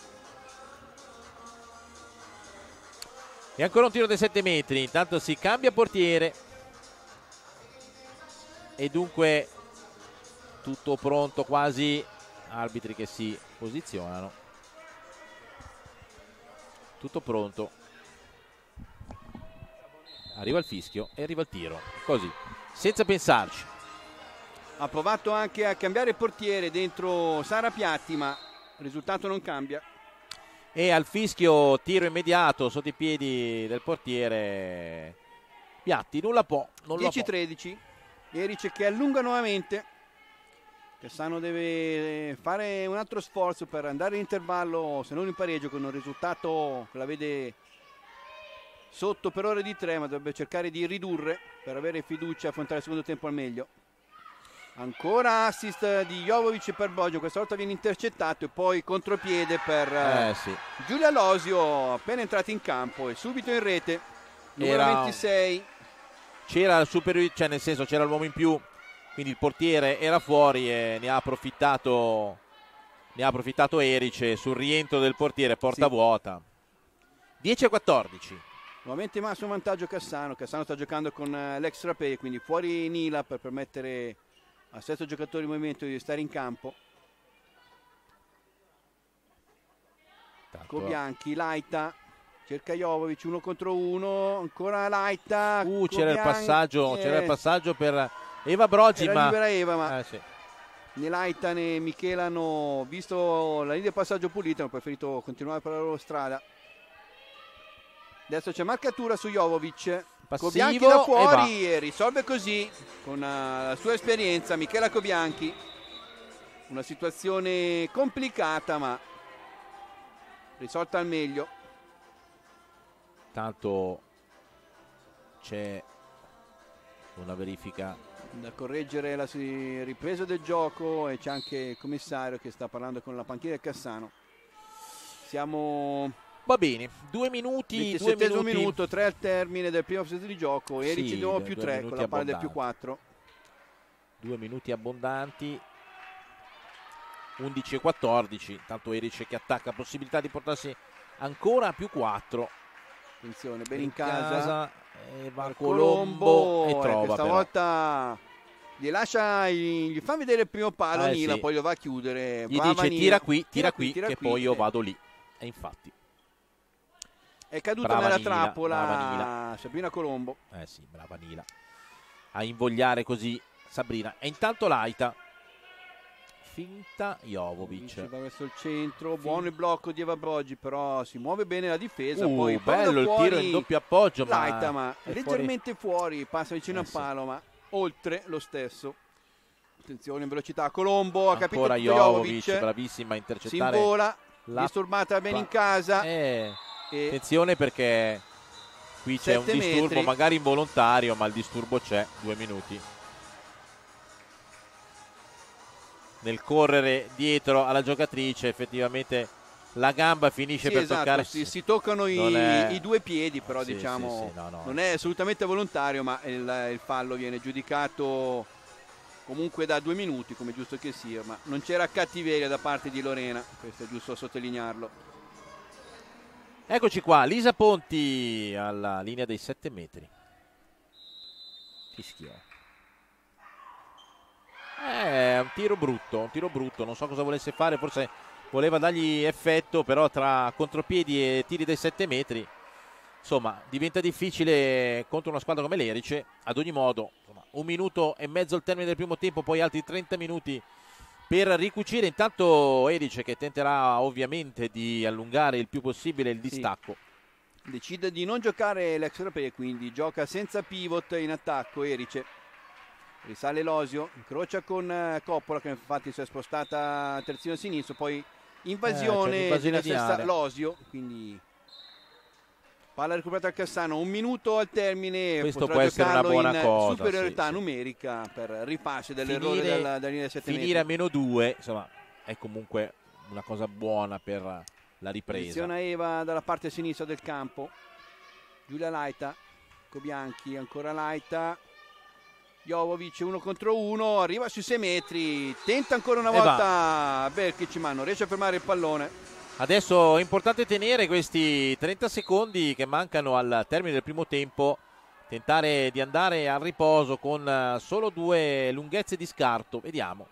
E ancora un tiro dai 7 metri, intanto si cambia portiere e dunque tutto pronto quasi, arbitri che si posizionano, tutto pronto, arriva il fischio e arriva il tiro, così, senza pensarci. Ha provato anche a cambiare portiere dentro Sara Piatti, ma il risultato non cambia. E al fischio tiro immediato sotto i piedi del portiere Piatti, nulla può. 10-13, Erice che allunga nuovamente. Cassano deve fare un altro sforzo per andare in intervallo, se non in pareggio, con un risultato che la vede sotto per ore di 3, ma dovrebbe cercare di ridurre per avere fiducia e affrontare il secondo tempo al meglio. Ancora assist di Jovovic per Boggio, questa volta viene intercettato e poi contropiede per Giulia Losio, appena entrata in campo e subito in rete, numero 26. C'era il superiorità, cioè nel senso c'era l'uomo in più, quindi il portiere era fuori e ne ha approfittato Erice sul rientro del portiere, porta vuota. 10-14. Nuovamente massimo vantaggio Cassano sta giocando con l'extra play, quindi fuori Nila per permettere al sesto giocatore in movimento di stare in campo. Cobianchi, Laita cerca Jovovic, 1 contro 1, ancora Laita. C'era il passaggio per Eva Brogi, era ma libera Eva, ma né Laita né Michela hanno visto la linea di passaggio pulita, hanno preferito continuare per la loro strada. Adesso c'è marcatura su Jovovic. Cobianchi da fuori e risolve così con la sua esperienza Michela Cobianchi. Una situazione complicata ma risolta al meglio. Tanto c'è una verifica da correggere la ripresa del gioco e c'è anche il commissario che sta parlando con la panchina del Cassano. Va bene, 2 minuti, 27 minuto, 3 al termine del primo set di gioco, Erici di nuovo più 3 con la palla del più 4. 2 minuti abbondanti, 11-14, tanto Erice che attacca, possibilità di portarsi ancora a più 4. Attenzione, bene in casa va Colombo e trova, questa volta gli fa vedere il primo palo Nila, poi lo va a chiudere, gli dice tira qui che poi io vado lì, e infatti è caduta nella trappola Sabrina Colombo. Brava Nila a invogliare così Sabrina. E intanto Laita finta Jovovic, va verso il centro, buono il blocco di Eva Brogi, però si muove bene la difesa, poi bello il tiro in doppio appoggio, Laita, ma leggermente fuori, passa vicino al palo, ma oltre lo stesso. Attenzione in velocità, Colombo ha capito tutto Jovovic, bravissima a intercettare, si invola, disturbata bene in casa. Attenzione perché qui c'è un disturbo magari involontario, ma il disturbo c'è. 2 minuti nel correre dietro alla giocatrice, effettivamente la gamba finisce per toccare, si toccano i 2 piedi, però non è assolutamente volontario, ma il fallo viene giudicato comunque da 2 minuti, come giusto che sia, ma non c'era cattiveria da parte di Lorena, questo è giusto sottolinearlo. Eccoci qua, Lisa Ponti alla linea dei 7 metri. Fischio. Un tiro brutto, non so cosa volesse fare, forse voleva dargli effetto, però tra contropiedi e tiri dai 7 metri, insomma, diventa difficile contro una squadra come l'Erice. Ad ogni modo, insomma, 1 minuto e mezzo al termine del primo tempo, poi altri 30 minuti per ricucire. Intanto Erice, che tenterà ovviamente di allungare il più possibile il distacco. Sì. Decide di non giocare l'extra play, quindi gioca senza pivot in attacco Erice. Risale Losio, incrocia con Coppola, che infatti si è spostata a terzino sinistro, poi invasione della stessa Losio, quindi palla recuperata al Cassano, 1 minuto al termine. Questo può essere una buona cosa, superiorità numerica per rifarsi dell'errore della linea dei 7 finire metri. A -2, insomma, è comunque una cosa buona per la ripresa. Posiziona Eva dalla parte sinistra del campo, Giulia Laita, Cobianchi, ancora Laita, Jovovic 1 contro 1, arriva sui 6 metri, tenta ancora una volta Berkic, ma non riesce a fermare il pallone. Adesso è importante tenere questi 30 secondi che mancano al termine del primo tempo, tentare di andare al riposo con solo 2 lunghezze di scarto. Vediamo.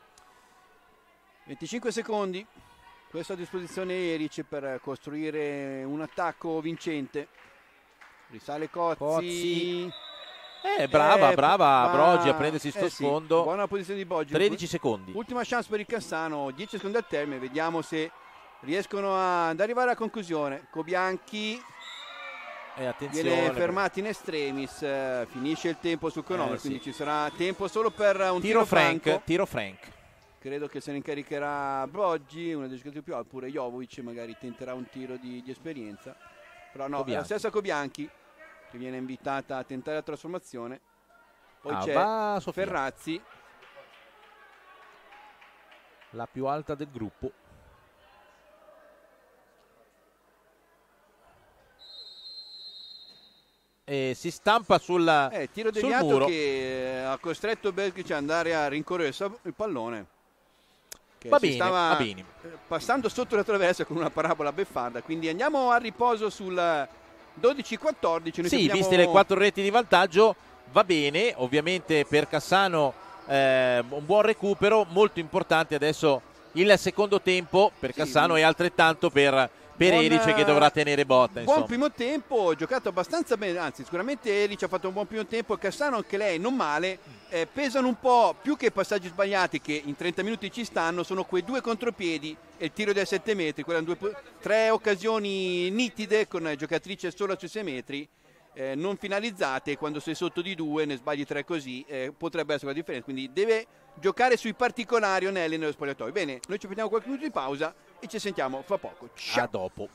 25 secondi, questo a disposizione Erice per costruire un attacco vincente. Risale Cozzi. Brava Brogi a prendersi sto sfondo. Buona posizione di Boggi. 13 secondi. Ultima chance per il Cassano, 10 secondi al termine, vediamo se riescono ad arrivare alla conclusione. Cobianchi viene fermato in extremis, finisce il tempo sul cronometro, quindi ci sarà tempo solo per un tiro franco. Tiro frank. Credo che se ne incaricherà Boggi, uno dei giocatori più alti, oppure Jovovic magari tenterà un tiro di esperienza. Però no, è la stessa Cobianchi che viene invitata a tentare la trasformazione. Poi c'è Ferrazzi, la più alta del gruppo. E si stampa sul tiro deviato muro, che ha costretto Berkic ad andare a rincorrere il pallone, che va bene. Passando sotto la traversa con una parabola beffarda. Quindi andiamo a riposo sul 12-14. Sì, viste le 4 reti di vantaggio va bene. Ovviamente per Cassano un buon recupero, molto importante adesso il secondo tempo per Cassano e altrettanto per Erice, che dovrà tenere botta. Buon primo tempo, giocato abbastanza bene, anzi sicuramente Erice ha fatto un buon primo tempo, Cassano anche lei non male. Pesano un po' più che i passaggi sbagliati che in 30 minuti ci stanno, sono quei 2 contropiedi e il tiro dai 7 metri, quelle 3 occasioni nitide con giocatrice solo sui 6 metri, non finalizzate. Quando sei sotto di 2 ne sbagli 3 così, potrebbe essere la differenza, quindi deve giocare sui particolari Onelli nello spogliatoio. Bene, noi ci prendiamo qualche minuto di pausa e ci sentiamo fra poco. Ciao. A dopo.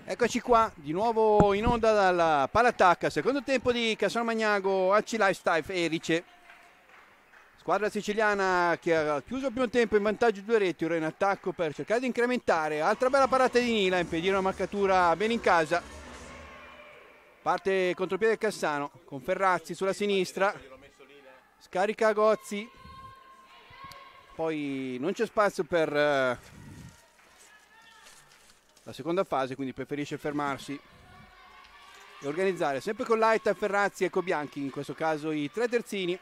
Eccoci qua, di nuovo in onda dalla Palatacca, secondo tempo di Cassano Magnago, AC Lifestyle Erice. Squadra siciliana che ha chiuso il primo tempo in vantaggio di 2 reti, ora in attacco per cercare di incrementare. Altra bella parata di Nila, impedire una marcatura bene in casa. Parte contropiede Cassano con Ferrazzi sulla sinistra, scarica Gozzi, poi non c'è spazio per la seconda fase, quindi preferisce fermarsi e organizzare sempre con Laita, Ferrazzi e Cobianchi, in questo caso i 3 terzini.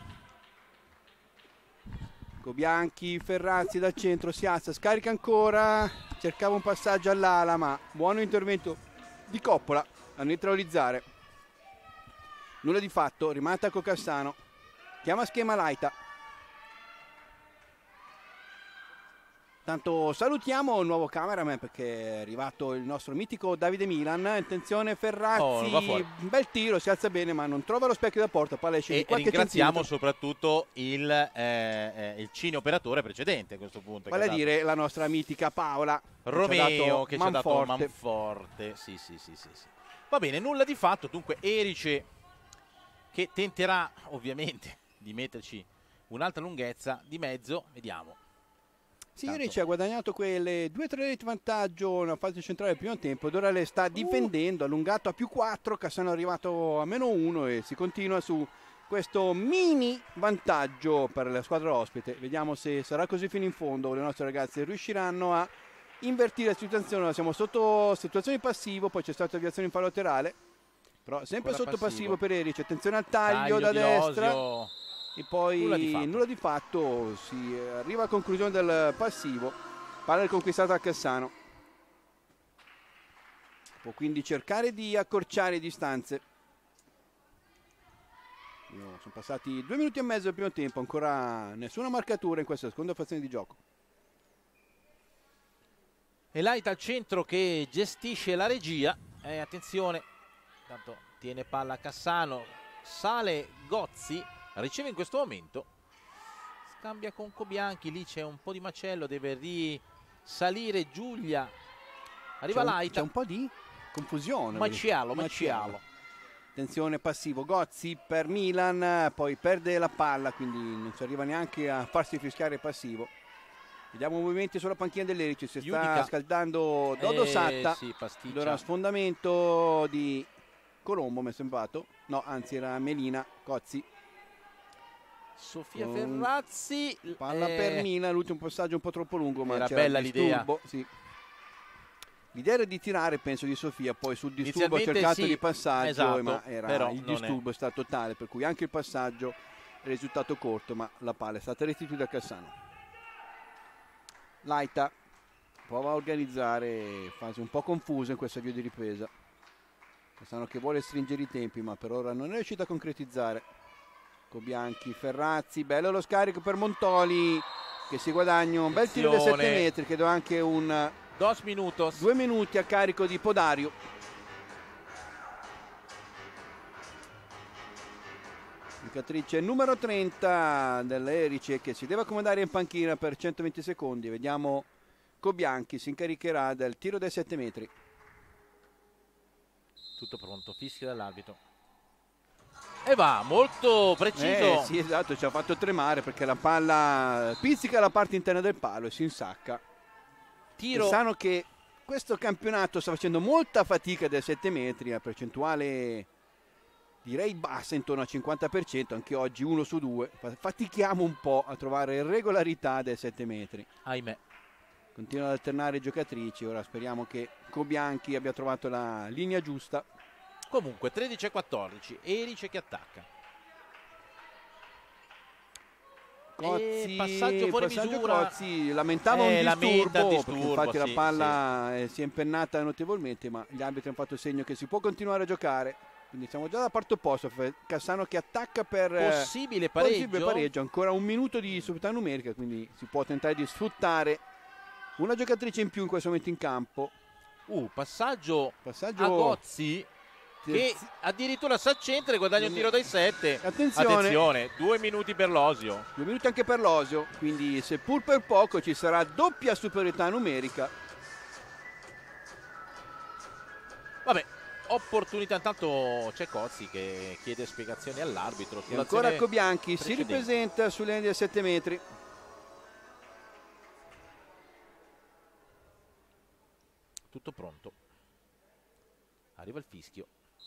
Cobianchi, Ferrazzi dal centro, si alza, scarica ancora, cercava un passaggio all'ala, ma buono intervento di Coppola a neutralizzare. Nulla di fatto, rimane con Cassano, chiama schema Laita. Tanto salutiamo il nuovo cameraman perché è arrivato il nostro mitico Davide Milan. Attenzione Ferrazzi, un bel tiro, si alza bene ma non trova lo specchio da porta, palla esce di qualche ringraziamo soprattutto il cine operatore precedente a questo punto. Vale a dire la nostra mitica Paola Romeo che ci ha dato manforte. Sì. Va bene, nulla di fatto, dunque Erice che tenterà ovviamente di metterci un'altra lunghezza di mezzo, vediamo. Sì, Erice ha guadagnato quelle 2-3 reti vantaggio nella fase centrale del primo tempo ed ora le sta difendendo, allungato a +4, Cassano è arrivato a -1 e si continua su questo mini vantaggio per la squadra ospite. Vediamo se sarà così fino in fondo, le nostre ragazze riusciranno a invertire la situazione. Siamo sotto situazione di passivo, poi c'è stata aviazione in fallo laterale, però sempre ancora sotto passivo per Erice. Attenzione al taglio da destra. Losio. E poi nulla di fatto, si arriva a conclusione del passivo, palla conquistata a Cassano. Può quindi cercare di accorciare distanze. Sono passati 2 minuti e mezzo del primo tempo, ancora nessuna marcatura in questa seconda frazione di gioco. E Laita al centro che gestisce la regia, attenzione, intanto tiene palla a Cassano, sale Gozzi. Riceve in questo momento, scambia con Cobianchi, lì c'è un po' di macello, deve risalire Giulia, arriva Laita. C'è un po' di confusione. Maccialo. Attenzione passivo, Gozzi per Milan, poi perde la palla, quindi non si arriva neanche a farsi fischiare passivo. Vediamo movimenti sulla panchina dell'Erice, si sta scaldando Dodo Satta, allora sfondamento di Colombo mi è sembrato, no anzi era Melina, Gozzi. Sofia Ferrazzi, palla per Mina, l'ultimo passaggio un po' troppo lungo, ma era bella l'idea. Sì. L'idea era di tirare, penso, di Sofia, poi sul disturbo ha cercato di passaggio, esatto, ma era il disturbo è stato tale, per cui anche il passaggio è risultato corto, ma la palla è stata restituita a Cassano. Laita prova a organizzare, fase un po' confusa in questa via di ripresa. Cassano che vuole stringere i tempi, ma per ora non è riuscito a concretizzare. Bianchi, Ferrazzi, bello lo scarico per Montoli che si guadagna un bel tiro da 7 metri, credo anche un 2 minuti a carico di Podario. Giocatrice numero 30 dell'Erice che si deve accomodare in panchina per 120 secondi. Vediamo Cobianchi si incaricherà del tiro dai 7 metri. Tutto pronto, fischio dall'arbitro. E va, molto preciso. Sì, esatto, ci ha fatto tremare perché la palla pizzica la parte interna del palo e si insacca. Tiro. Sanno che questo campionato sta facendo molta fatica dai 7 metri, a percentuale direi bassa, intorno al 50%, anche oggi 1 su 2. Fatichiamo un po' a trovare regolarità dai 7 metri. Ahimè. Continuano ad alternare giocatrici, ora speriamo che Cobianchi abbia trovato la linea giusta. Comunque 13-14, Erice che attacca. Cozzi, passaggio fuori misura. Cozzi lamentava un disturbo, perché infatti la palla si è impennata notevolmente, ma gli arbitri hanno fatto segno che si può continuare a giocare. Quindi siamo già da parte opposta. Cassano che attacca per possibile pareggio. Ancora un minuto di superiorità numerica, quindi si può tentare di sfruttare una giocatrice in più in questo momento in campo. Passaggio a Gozzi che addirittura si accentra e guadagna un tiro dai 7. Attenzione, 2 minuti per Losio. 2 minuti anche per Losio, quindi seppur per poco ci sarà doppia superiorità numerica. opportunità. Intanto c'è Cozzi che chiede spiegazioni all'arbitro. E ancora Cobianchi si ripresenta sulle linee 7 metri. Tutto pronto. Arriva il fischio.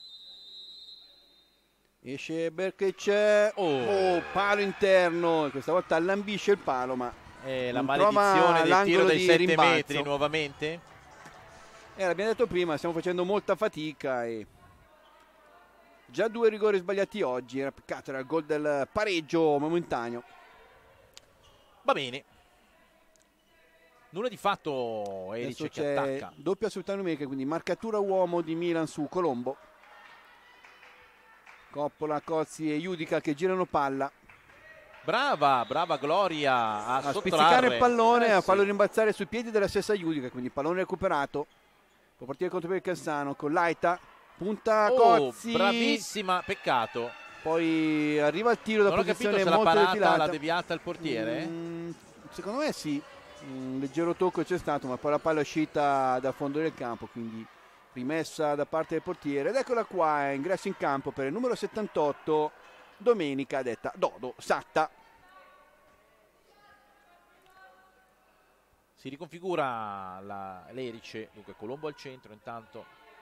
Esce Berkic. Oh, palo interno. Questa volta lambisce il palo, ma la maledizione del tiro dai 7 metri nuovamente. L'abbiamo detto prima, stiamo facendo molta fatica e già 2 rigori sbagliati oggi. Era peccato, era il gol del pareggio momentaneo. Va bene. Nulla di fatto, Erice che attacca. Doppia assolutamente numerica, quindi marcatura uomo di Milan su Colombo. Coppola, Cozzi e Judica che girano palla. Brava Gloria a spizzicare il pallone, a farlo rimbalzare sui piedi della stessa Judica, quindi pallone recuperato. Può partire contro per Cassano con Laita, punta Cozzi. Bravissima, peccato. Poi arriva il tiro da posizione molto defilata. La parata l'ha deviata il portiere? Secondo me sì, un leggero tocco c'è stato, ma poi la palla è uscita dal fondo del campo, quindi rimessa da parte del portiere. Ed eccola qua, ingresso in campo per il numero 78, Domenica, detta Dodo Satta. Si riconfigura l'Erice, dunque Colombo al centro intanto.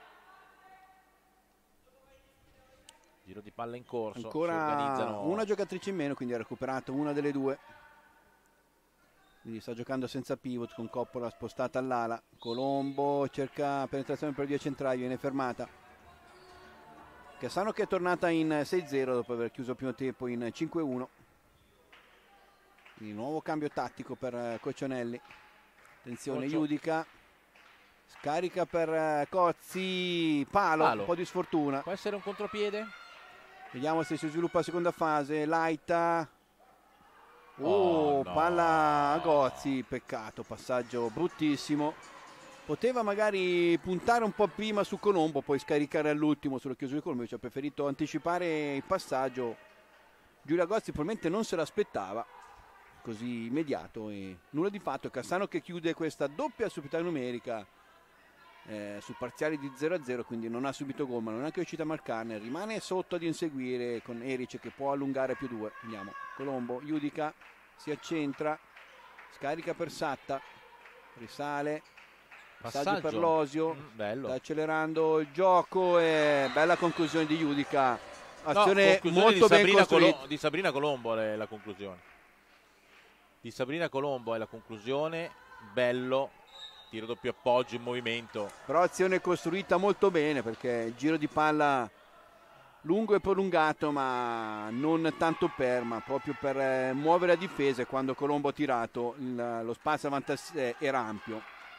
Giro di palla in corso. Ancora una giocatrice in meno, quindi ha recuperato una delle due. Quindi sta giocando senza pivot con Coppola spostata all'ala. Colombo cerca penetrazione per via centrale, viene fermata. Cassano che è tornata in 6-0 dopo aver chiuso il primo tempo in 5-1. Quindi nuovo cambio tattico per Coccionelli. Attenzione, Judica. Scarica per Cozzi. Palo, un po' di sfortuna. Può essere un contropiede? Vediamo se si sviluppa la seconda fase. Laita. No. Palla a Cozzi, peccato, passaggio bruttissimo. Poteva magari puntare un po' prima su Colombo, poi scaricare all'ultimo sulla chiusura di Colombo, invece ha preferito anticipare il passaggio. Giulia Cozzi probabilmente non se l'aspettava così immediato e nulla di fatto. Cassano che chiude questa doppia superiorità numerica su parziali di 0-0, quindi non ha subito gol, ma non è anche riuscito a marcarne. Rimane sotto ad inseguire con Erice che può allungare più 2. Vediamo, Colombo, Judica, si accentra, scarica per Satta, risale, passaggio per Losio, bello. Sta accelerando il gioco e bella conclusione di Judica. Azione molto ben costruita. Di Sabrina Colombo è la conclusione. Di Sabrina Colombo è la conclusione, bello. Tiro doppio appoggio in movimento. Però azione costruita molto bene perché il giro di palla lungo e prolungato, ma non tanto ma proprio per muovere la difesa, e quando Colombo ha tirato lo spazio davanti a sé era ampio.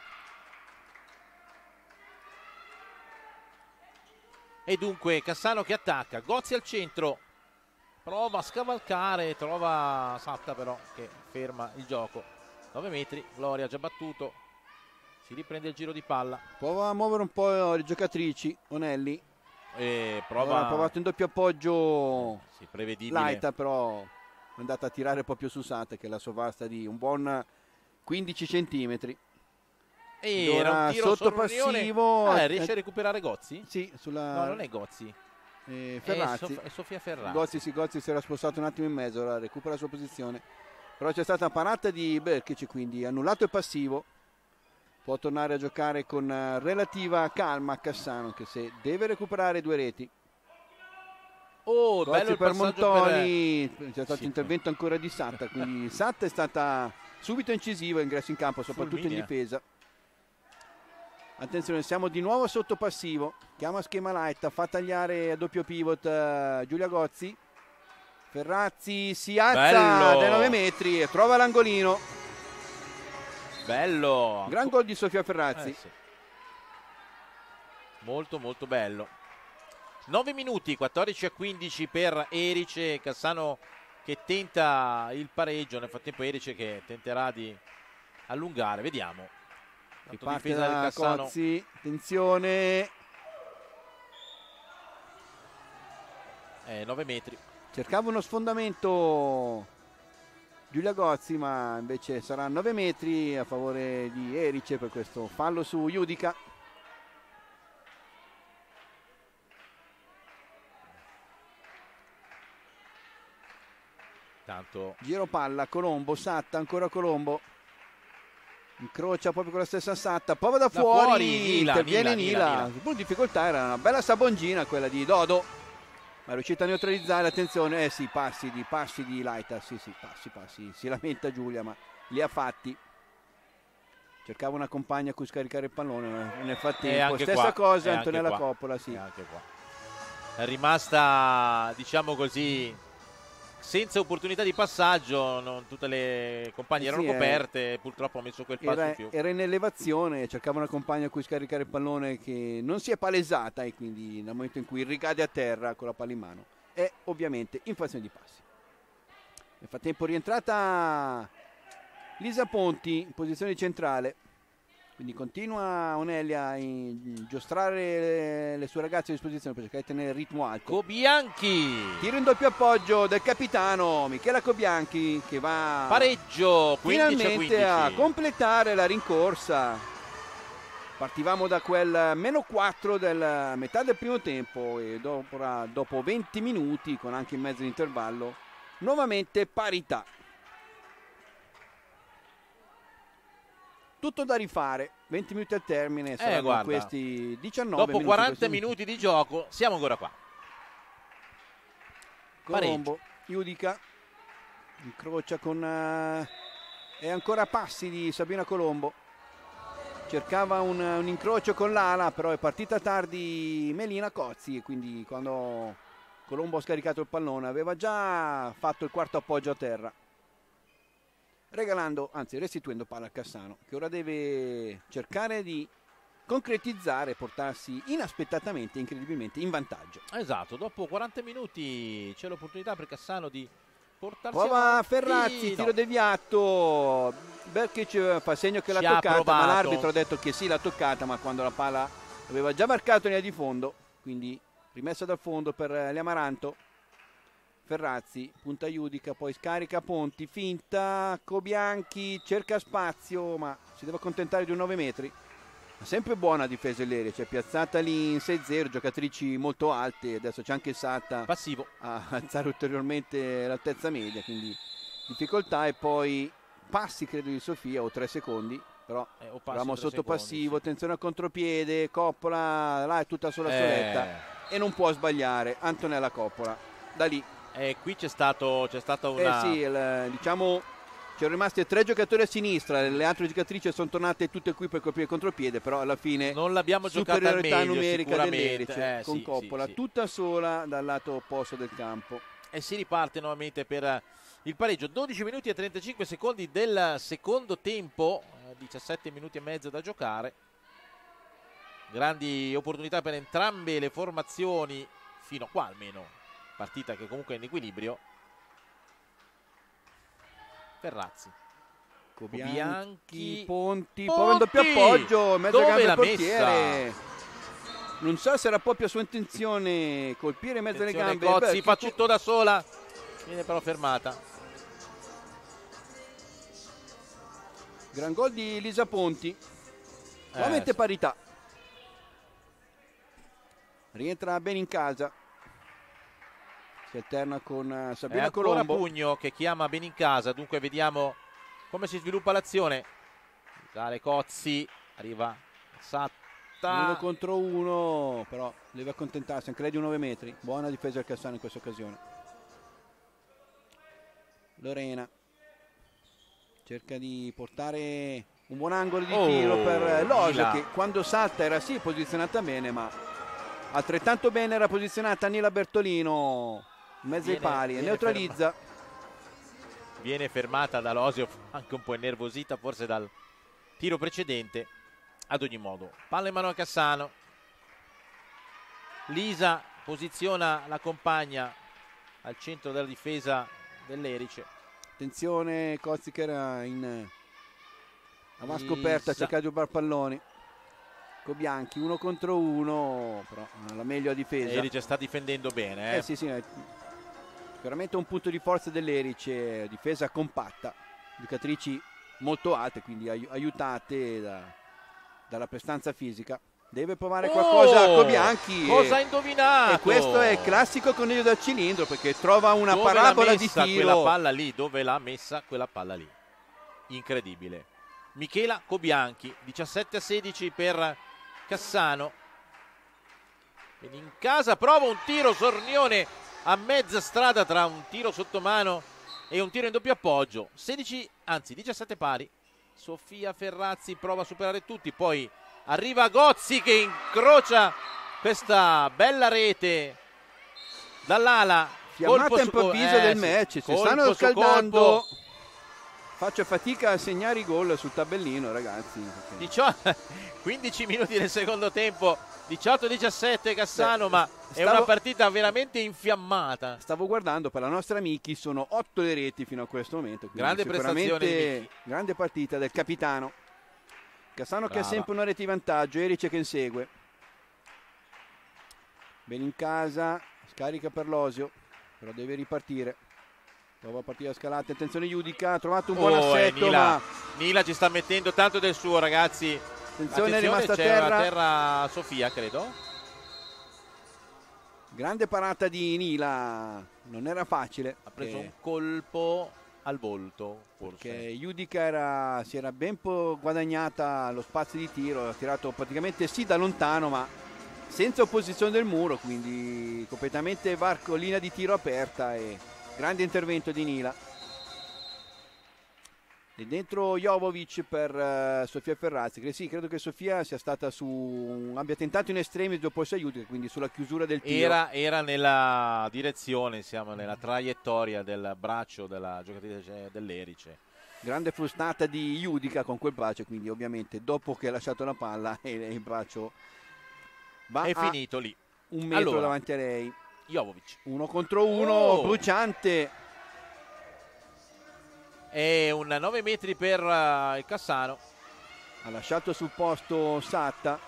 E dunque Cassano che attacca, Gozzi al centro, prova a scavalcare, trova Satta però che ferma il gioco. 9 metri, Gloria già battuto. Si riprende il giro di palla. Prova a muovere un po' le giocatrici. Onelli. Ha provato in doppio appoggio. Sì, prevedibile. Laita però è andata a tirare proprio su Satta, che è la sua vasta di un buon 15 centimetri. E era un tiro sotto passivo. Riesce a recuperare Gozzi? Sì, no, non è Gozzi. Ferrazzi. È Sofia Ferrazzi. Gozzi si era spostato un attimo in mezzo, ora recupera la sua posizione. Però c'è stata una parata di Berkic, quindi annullato il passivo. Può tornare a giocare con relativa calma Cassano, che se deve recuperare 2 reti. Bello il per Montoni, c'è stato sì, intervento ancora di Satta, quindi Satta è stata subito incisiva, ingresso in campo, soprattutto in difesa. Attenzione, siamo di nuovo sotto passivo, chiama schema Laita, fa tagliare a doppio pivot Giulia Gozzi. Ferrazzi si alza dai 9 metri e trova l'angolino. Bello, gran gol di Sofia Ferrazzi. Sì. Molto molto bello. 9 minuti, 14-15 per Erice. Cassano che tenta il pareggio, nel frattempo Erice che tenterà di allungare, vediamo. Che parte da Cozzi, attenzione. 9 metri. Cercava uno sfondamento Giulia Gozzi, ma invece sarà 9 metri a favore di Erice per questo fallo su Judica. intanto. Giro palla, Colombo, Satta, ancora Colombo. Incrocia proprio con la stessa Satta, prova da fuori, interviene Nila. Il punto di difficoltà era una bella sabongina quella di Dodo, ma è riuscita a neutralizzare. Attenzione, sì, passi di Laita, sì, passi, si lamenta Giulia, ma li ha fatti. Cercava una compagna a cui scaricare il pallone, nel frattempo stessa cosa Antonella Coppola, sì. Anche qua è rimasta, diciamo così, senza opportunità di passaggio, non tutte le compagne erano coperte, purtroppo ha messo quel passo in più. Era in elevazione, cercava una compagna a cui scaricare il pallone che non si è palesata, e quindi nel momento in cui ricade a terra con la palla in mano è ovviamente infrazione di passi. Nel frattempo rientrata Lisa Ponti in posizione centrale, quindi continua Onelia a ingiostrare le sue ragazze a disposizione per cercare di tenere il ritmo alto. Cobianchi, tiro in doppio appoggio del capitano Michela Cobianchi, che va pareggio 15 finalmente a completare la rincorsa. Partivamo da quel -4 del metà del primo tempo e dopo 20 minuti, con anche in mezzo l'intervallo, nuovamente parità. Tutto da rifare, 20 minuti al termine, saranno questi 19 dopo 40 minuti di gioco siamo ancora qua. Colombo, Iudica, incrocia con e ancora passi di Sabina Colombo, cercava un incrocio con l'ala, però è partita tardi Melina Cozzi, e quindi quando Colombo ha scaricato il pallone aveva già fatto il quarto appoggio a terra, restituendo palla al Cassano, che ora deve cercare di concretizzare e portarsi inaspettatamente, incredibilmente in vantaggio. Esatto, dopo 40 minuti c'è l'opportunità per Cassano di portarsi prova Ferrazzi, tiro deviato, Berkic fa segno che l'ha toccata, ma l'arbitro ha detto che sì, l'ha toccata, ma quando la palla aveva già marcato linea di fondo, quindi rimessa dal fondo per gli Amaranto. Ferrazzi, punta Iudica, poi scarica Ponti, finta, Cobianchi cerca spazio, ma si deve accontentare di un 9 metri. Ma sempre buona difesa dell'Erice, piazzata lì in 6-0, giocatrici molto alte, adesso c'è anche Satta passivo a alzare ulteriormente l'altezza media, quindi difficoltà. E poi passi credo di Sofia, o 3 secondi, però eravamo sotto passivo, sì. Attenzione al contropiede, Coppola là è tutta sulla soletta e non può sbagliare Antonella Coppola, da lì. Qui c'è stata una... diciamo, c'erano rimasti 3 giocatori a sinistra, le altre giocatrici sono tornate tutte qui per coprire il contropiede, però alla fine non l'abbiamo giocata al meglio, numerica dell'Erice, con Coppola tutta sola dal lato opposto del campo. E si riparte nuovamente per il pareggio. 12 minuti e 35 secondi del secondo tempo, 17 minuti e mezzo da giocare. Grandi opportunità per entrambe le formazioni, fino a qua almeno. Partita che comunque è in equilibrio. Ferrazzi, Cobianchi, Ponti, poi un doppio appoggio, mezzo gambe al portiere. Non so se era proprio sua intenzione colpire mezzo alle gambe. Cozzi fa tutto da sola, viene però fermata. Gran gol di Lisa Ponti, nuovamente parità. Rientra bene in casa, si alterna con Sabina Colombo. Pugno che chiama bene in casa, dunque vediamo come si sviluppa l'azione. Sale Cozzi, arriva Satta, 1 contro 1, però deve accontentarsi anche lei di 9 metri. Buona difesa del Cassano in questa occasione. Lorena cerca di portare un buon angolo di tiro per Loja, che quando salta era sì posizionata bene, ma altrettanto bene era posizionata Nila Bertolino in mezzo ai pali e neutralizza. Viene fermata da Losio, anche un po' innervosita forse dal tiro precedente. Ad ogni modo, palla in mano a Cassano. Lisa posiziona la compagna al centro della difesa dell'Erice. Attenzione, Cozzi che era in avanscoperta, cerca di rubare palloni. Cobianchi 1 contro 1, però la meglio a difesa. Erice sta difendendo bene. Sì, sicuramente un punto di forza dell'Erice, difesa compatta, giocatrici molto alte, quindi aiutate dalla prestanza fisica. Deve provare qualcosa a Cobianchi. Cosa ha indovinato? E questo è il classico coniglio da cilindro, perché trova una parabola di tiro. Quella palla lì, dove l'ha messa quella palla lì? Incredibile. Michela Cobianchi, 17-16 per Cassano. In casa prova un tiro Sornione a mezza strada tra un tiro sotto mano e un tiro in doppio appoggio. 17 pari. Sofia Ferrazzi prova a superare tutti, poi arriva Gozzi che incrocia questa bella rete dall'ala. Fiammata improvvisa del match, si stanno scaldando. Faccio fatica a segnare i gol sul tabellino, ragazzi. 15 minuti nel secondo tempo, 18-17 Cassano, ma è una partita veramente infiammata. Stavo guardando, per la nostra Miki sono 8 le reti fino a questo momento. Grande prestazione, grande partita del capitano. Cassano che ha sempre una rete di vantaggio, Erice che insegue. Bene in casa, scarica per Losio, però deve ripartire. Prova a partire a scalate, attenzione Judica, ha trovato un buon assetto. Nila ci sta mettendo tanto del suo, ragazzi. Attenzione, è rimasta a terra Sofia, credo. Grande parata di Nila, non era facile. Ha preso un colpo al volto, forse. Perché Judica si era ben guadagnata lo spazio di tiro, ha tirato praticamente sì da lontano, ma senza opposizione del muro, quindi completamente linea di tiro aperta e grande intervento di Nila. E dentro Jovovic per Sofia Ferrazzi, che sì, credo che Sofia sia stata abbia tentato in estremi dopo il Judica, quindi sulla chiusura del tiro. Era nella direzione, siamo nella traiettoria del braccio della giocatrice dell'Erice. Grande frustata di Judica con quel braccio, quindi ovviamente dopo che ha lasciato la palla il braccio è finito lì. Un metro davanti a lei. Jovovic. 1 contro 1, bruciante. E un 9 metri per il Cassano. Ha lasciato sul posto Satta.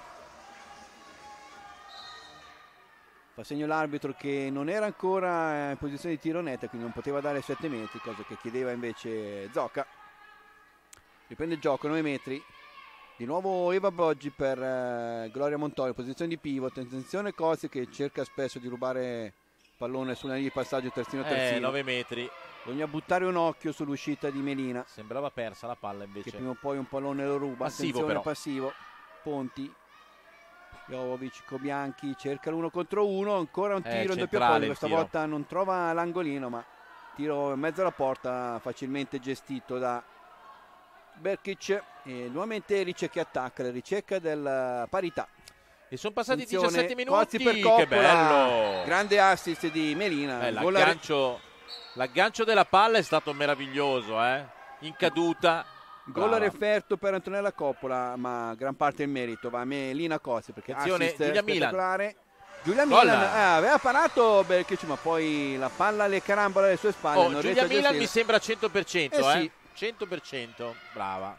Fa segno l'arbitro che non era ancora in posizione di tiro netta, quindi non poteva dare 7 metri, cosa che chiedeva invece Zocca. Riprende il gioco, 9 metri. Di nuovo Eva Boggi per Gloria Montoli, posizione di pivot. Attenzione Cozzi che cerca spesso di rubare pallone sulla linea di passaggio terzino. 9 metri. Bisogna buttare un occhio sull'uscita di Melina. Sembrava persa la palla invece. Che prima o poi un pallone lo ruba. Passivo, attenzione però. Passivo. Ponti. Jovovic, Cobianchi cerca l'1 contro 1. Ancora un tiro in doppio appoggio. Questa volta non trova l'angolino, ma tiro in mezzo alla porta facilmente gestito da Berkic. E nuovamente Erice che attacca la ricerca della parità. E sono passati attenzione, 17 minuti. Per Coppola, che bello! Grande assist di Melina. L'aggancio della palla è stato meraviglioso, in caduta. Gol a referto per Antonella Coppola, ma gran parte del merito va a Melina Cozzi, perché attenzione, Giulia Milan. Giulia Milan aveva parato Berkic, ma poi la palla alle carambole alle sue spalle. Non Giulia Milan mi sembra 100%, sì. 100%, brava.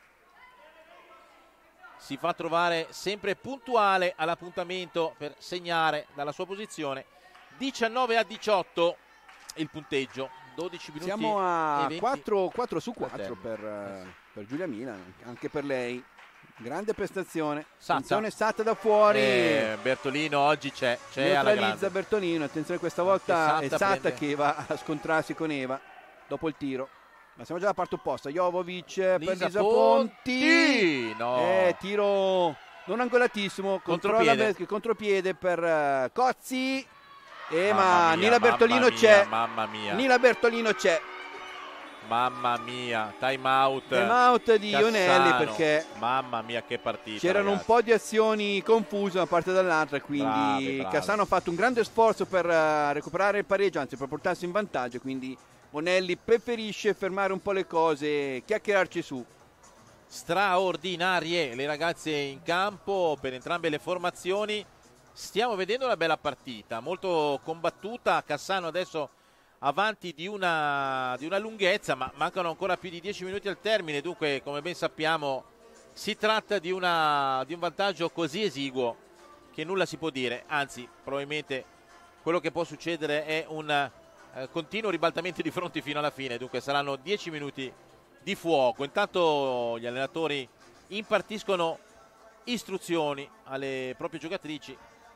Si fa trovare sempre puntuale all'appuntamento per segnare dalla sua posizione. 19-18 il punteggio, 12 minuti. Siamo a 4 su 4 per Giulia Milan, anche per lei. Grande prestazione. Attenzione Satta da fuori. Bertolino oggi c'è alla grande. Bertolino, attenzione questa volta è Satta che va a scontrarsi con Eva dopo il tiro. Ma siamo già alla parte opposta. Jovovic per Lisa Ponti. No. Tiro non angolatissimo. Contropiede per Cozzi. Ma Nila Bertolino c'è. Mamma mia. Nila Bertolino c'è. Mamma mia. Time out di Ionelli, perché mamma mia che partita. C'erano un po' di azioni confuse da una parte e dall'altra. Quindi bravi. Cassano ha fatto un grande sforzo per recuperare il pareggio, anzi per portarsi in vantaggio. Quindi Bonelli preferisce fermare un po' le cose e chiacchierarci su. Straordinarie le ragazze in campo per entrambe le formazioni. Stiamo vedendo una bella partita, molto combattuta. Cassano adesso avanti di una lunghezza, ma mancano ancora più di 10 minuti al termine. Dunque, come ben sappiamo, si tratta di un vantaggio così esiguo che nulla si può dire. Anzi, probabilmente quello che può succedere è un continuo ribaltamento di fronti fino alla fine. Dunque saranno 10 minuti di fuoco. Intanto gli allenatori impartiscono istruzioni alle proprie giocatrici.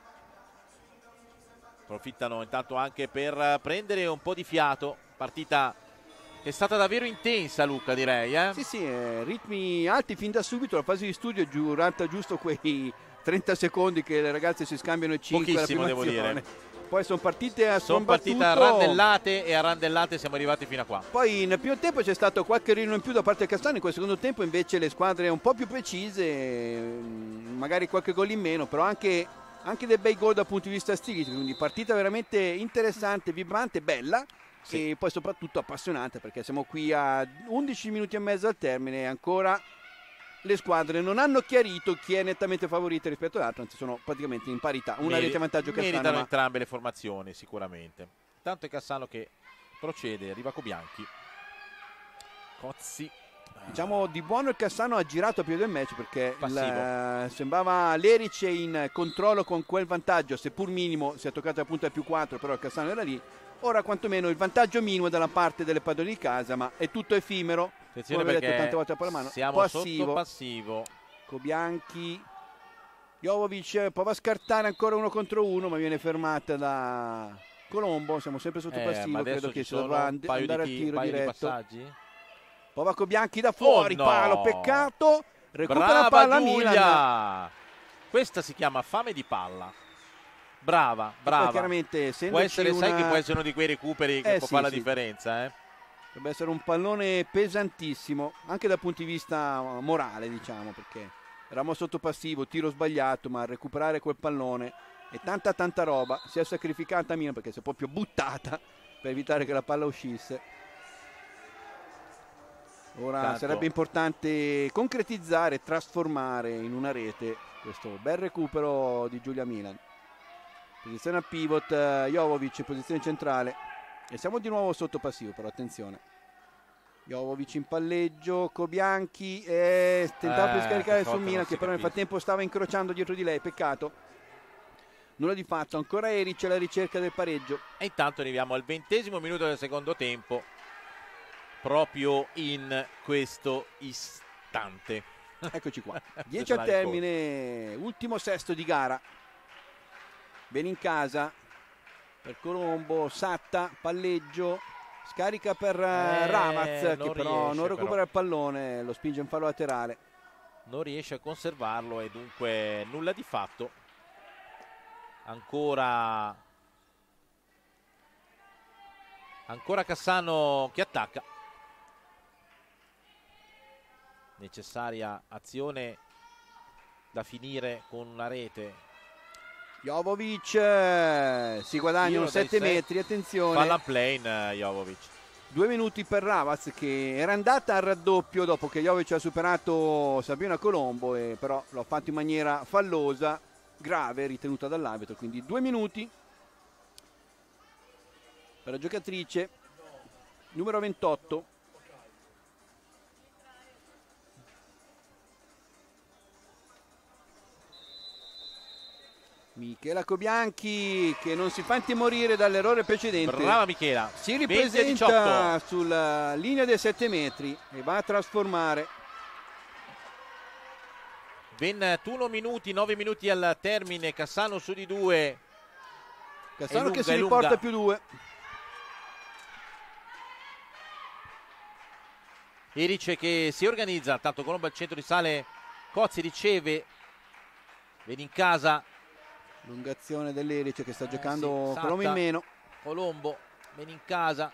Approfittano intanto anche per prendere un po' di fiato. Partita che è stata davvero intensa, Luca, direi. Sì, ritmi alti fin da subito. La fase di studio è durata giusto quei 30 secondi che le ragazze si scambiano i 5 alla prima devo azione. dire. Poi sono partite a Sono partite a randellate e a randellate siamo arrivati fino a qua. Poi nel primo tempo c'è stato qualche rino in più da parte del Cassano, in quel secondo tempo invece le squadre un po' più precise, magari qualche gol in meno, però anche dei bei gol dal punto di vista stilistico, quindi partita veramente interessante, vibrante, bella. Sì. E poi soprattutto appassionante, perché siamo qui a 11 minuti e mezzo al termine e ancora le squadre non hanno chiarito chi è nettamente favorita rispetto all'altra, anzi sono praticamente in parità, una rete vantaggio Cassano. Meritano entrambe le formazioni sicuramente. Tanto è Cassano che procede, arriva Cobianchi, Cozzi. Diciamo di buono il Cassano ha girato a più del match, perché sembrava l'Erice in controllo con quel vantaggio, seppur minimo, si è toccato appunto al più 4, però il Cassano era lì. Ora quantomeno il vantaggio minimo è dalla parte delle padrone di casa, ma è tutto effimero. Attenzione, perché detto tante volte per la mano. Siamo sotto passivo. Cobianchi, Jovovic prova a scartare ancora 1 contro 1, ma viene fermata da Colombo. Siamo sempre sotto passivo, credo che si dovrà andare al tiro diretto. Prova Cobianchi da fuori, palo, peccato. Recupera la palla Milan. Questa si chiama fame di palla. Brava. Chiaramente, può essere, sai che può essere uno di quei recuperi che può fare la differenza. Dovrebbe essere un pallone pesantissimo, anche dal punto di vista morale, diciamo, perché eravamo sotto passivo, tiro sbagliato, ma recuperare quel pallone e tanta roba. Si è sacrificata Milan perché si è proprio buttata per evitare che la palla uscisse. Ora sarebbe importante concretizzare, trasformare in una rete questo bel recupero di Giulia Milan. Posizione a pivot, Jovovic in posizione centrale e siamo di nuovo sotto passivo, però attenzione. Jovovic in palleggio, Cobianchi tentava per scaricare su Milan, che però nel frattempo stava incrociando dietro di lei, peccato. Nulla di fatto, ancora Eric alla ricerca del pareggio. E intanto arriviamo al 20° minuto del secondo tempo, proprio in questo istante. Eccoci qua, 10 al termine, ultimo sesto di gara. Bene in casa per Colombo, Satta, palleggio, scarica per Ravaz, che però non recupera il pallone, lo spinge in fallo laterale. Non riesce a conservarlo e dunque nulla di fatto. Ancora Cassano che attacca. Necessaria azione da finire con una rete. Jovovic si guadagna un 7 metri, attenzione. Palla plane Jovovic. 2 minuti per Ravaz, che era andata al raddoppio dopo che Jovovic ha superato Sabina Colombo, e però l'ha fatto in maniera fallosa, grave, ritenuta dall'arbitro. Quindi 2 minuti per la giocatrice numero 28. Michela Cobianchi, che non si fa intimorire dall'errore precedente. Brava Michela. Si ripresenta sulla linea dei 7 metri e va a trasformare. 21 minuti, 9 minuti al termine. Cassano su di 2. Cassano che si riporta più 2. Erice che si organizza, tanto Colombo al centro di sale, Cozzi riceve, viene in casa. Lungazione dell'Erice che sta giocando Colombo in meno. Colombo viene in casa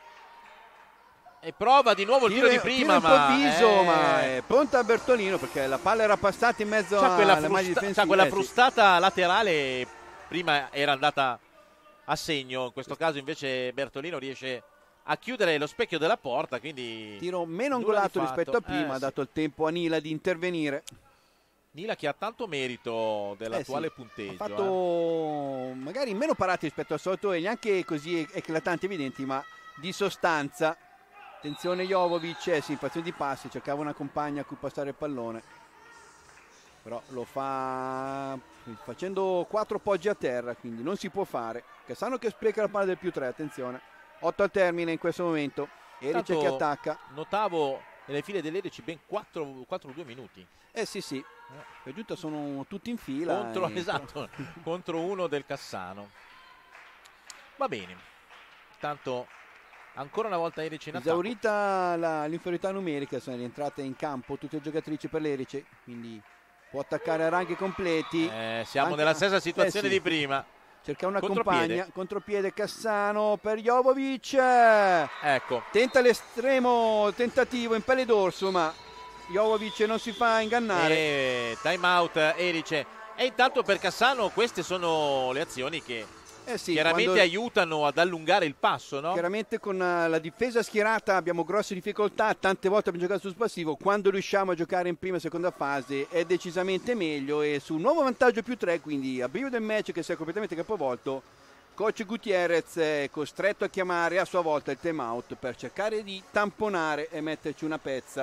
e prova di nuovo il tiro di prima, improvviso, ma è pronta Bertolino, perché la palla era passata in mezzo alle maglie difensive. Quella frustata laterale prima era andata a segno, in questo caso invece Bertolino riesce a chiudere lo specchio della porta, quindi tiro meno angolato rispetto a prima, ha dato il tempo a Nila di intervenire. Nila che ha tanto merito dell'attuale punteggio. Ha fatto magari meno parate rispetto al solito e neanche così eclatanti evidenti, ma di sostanza. Attenzione Jovovic, in fazione di passi, cercava una compagna a cui passare il pallone, però lo fa facendo 4 poggi a terra, quindi non si può fare. Cassano che spreca la palla del più 3, attenzione. 8 al termine in questo momento, Erice che attacca. Notavo nelle file dell'Erici ben 4-2 minuti. Sì, per giunta sono tutti in fila. Esatto, contro uno del Cassano. Va bene, intanto ancora una volta Erice in attacco. Esaurita l'inferiorità numerica, sono rientrate in campo tutte le giocatrici per l'Erice, quindi può attaccare a ranghi completi. Siamo nella stessa situazione di prima. Cerca una compagna, contropiede Cassano per Jovovic. Ecco. Tenta l'estremo tentativo in pelle d'orso, ma Jovovic non si fa ingannare. Time out Erice. E intanto per Cassano queste sono le azioni che chiaramente aiutano ad allungare il passo, no? Chiaramente con la difesa schierata abbiamo grosse difficoltà, tante volte abbiamo giocato sul passivo, quando riusciamo a giocare in prima e seconda fase è decisamente meglio, e su un nuovo vantaggio +3, quindi a breve del match che si è completamente capovolto, coach Gutierrez è costretto a chiamare a sua volta il time out per cercare di tamponare e metterci una pezza.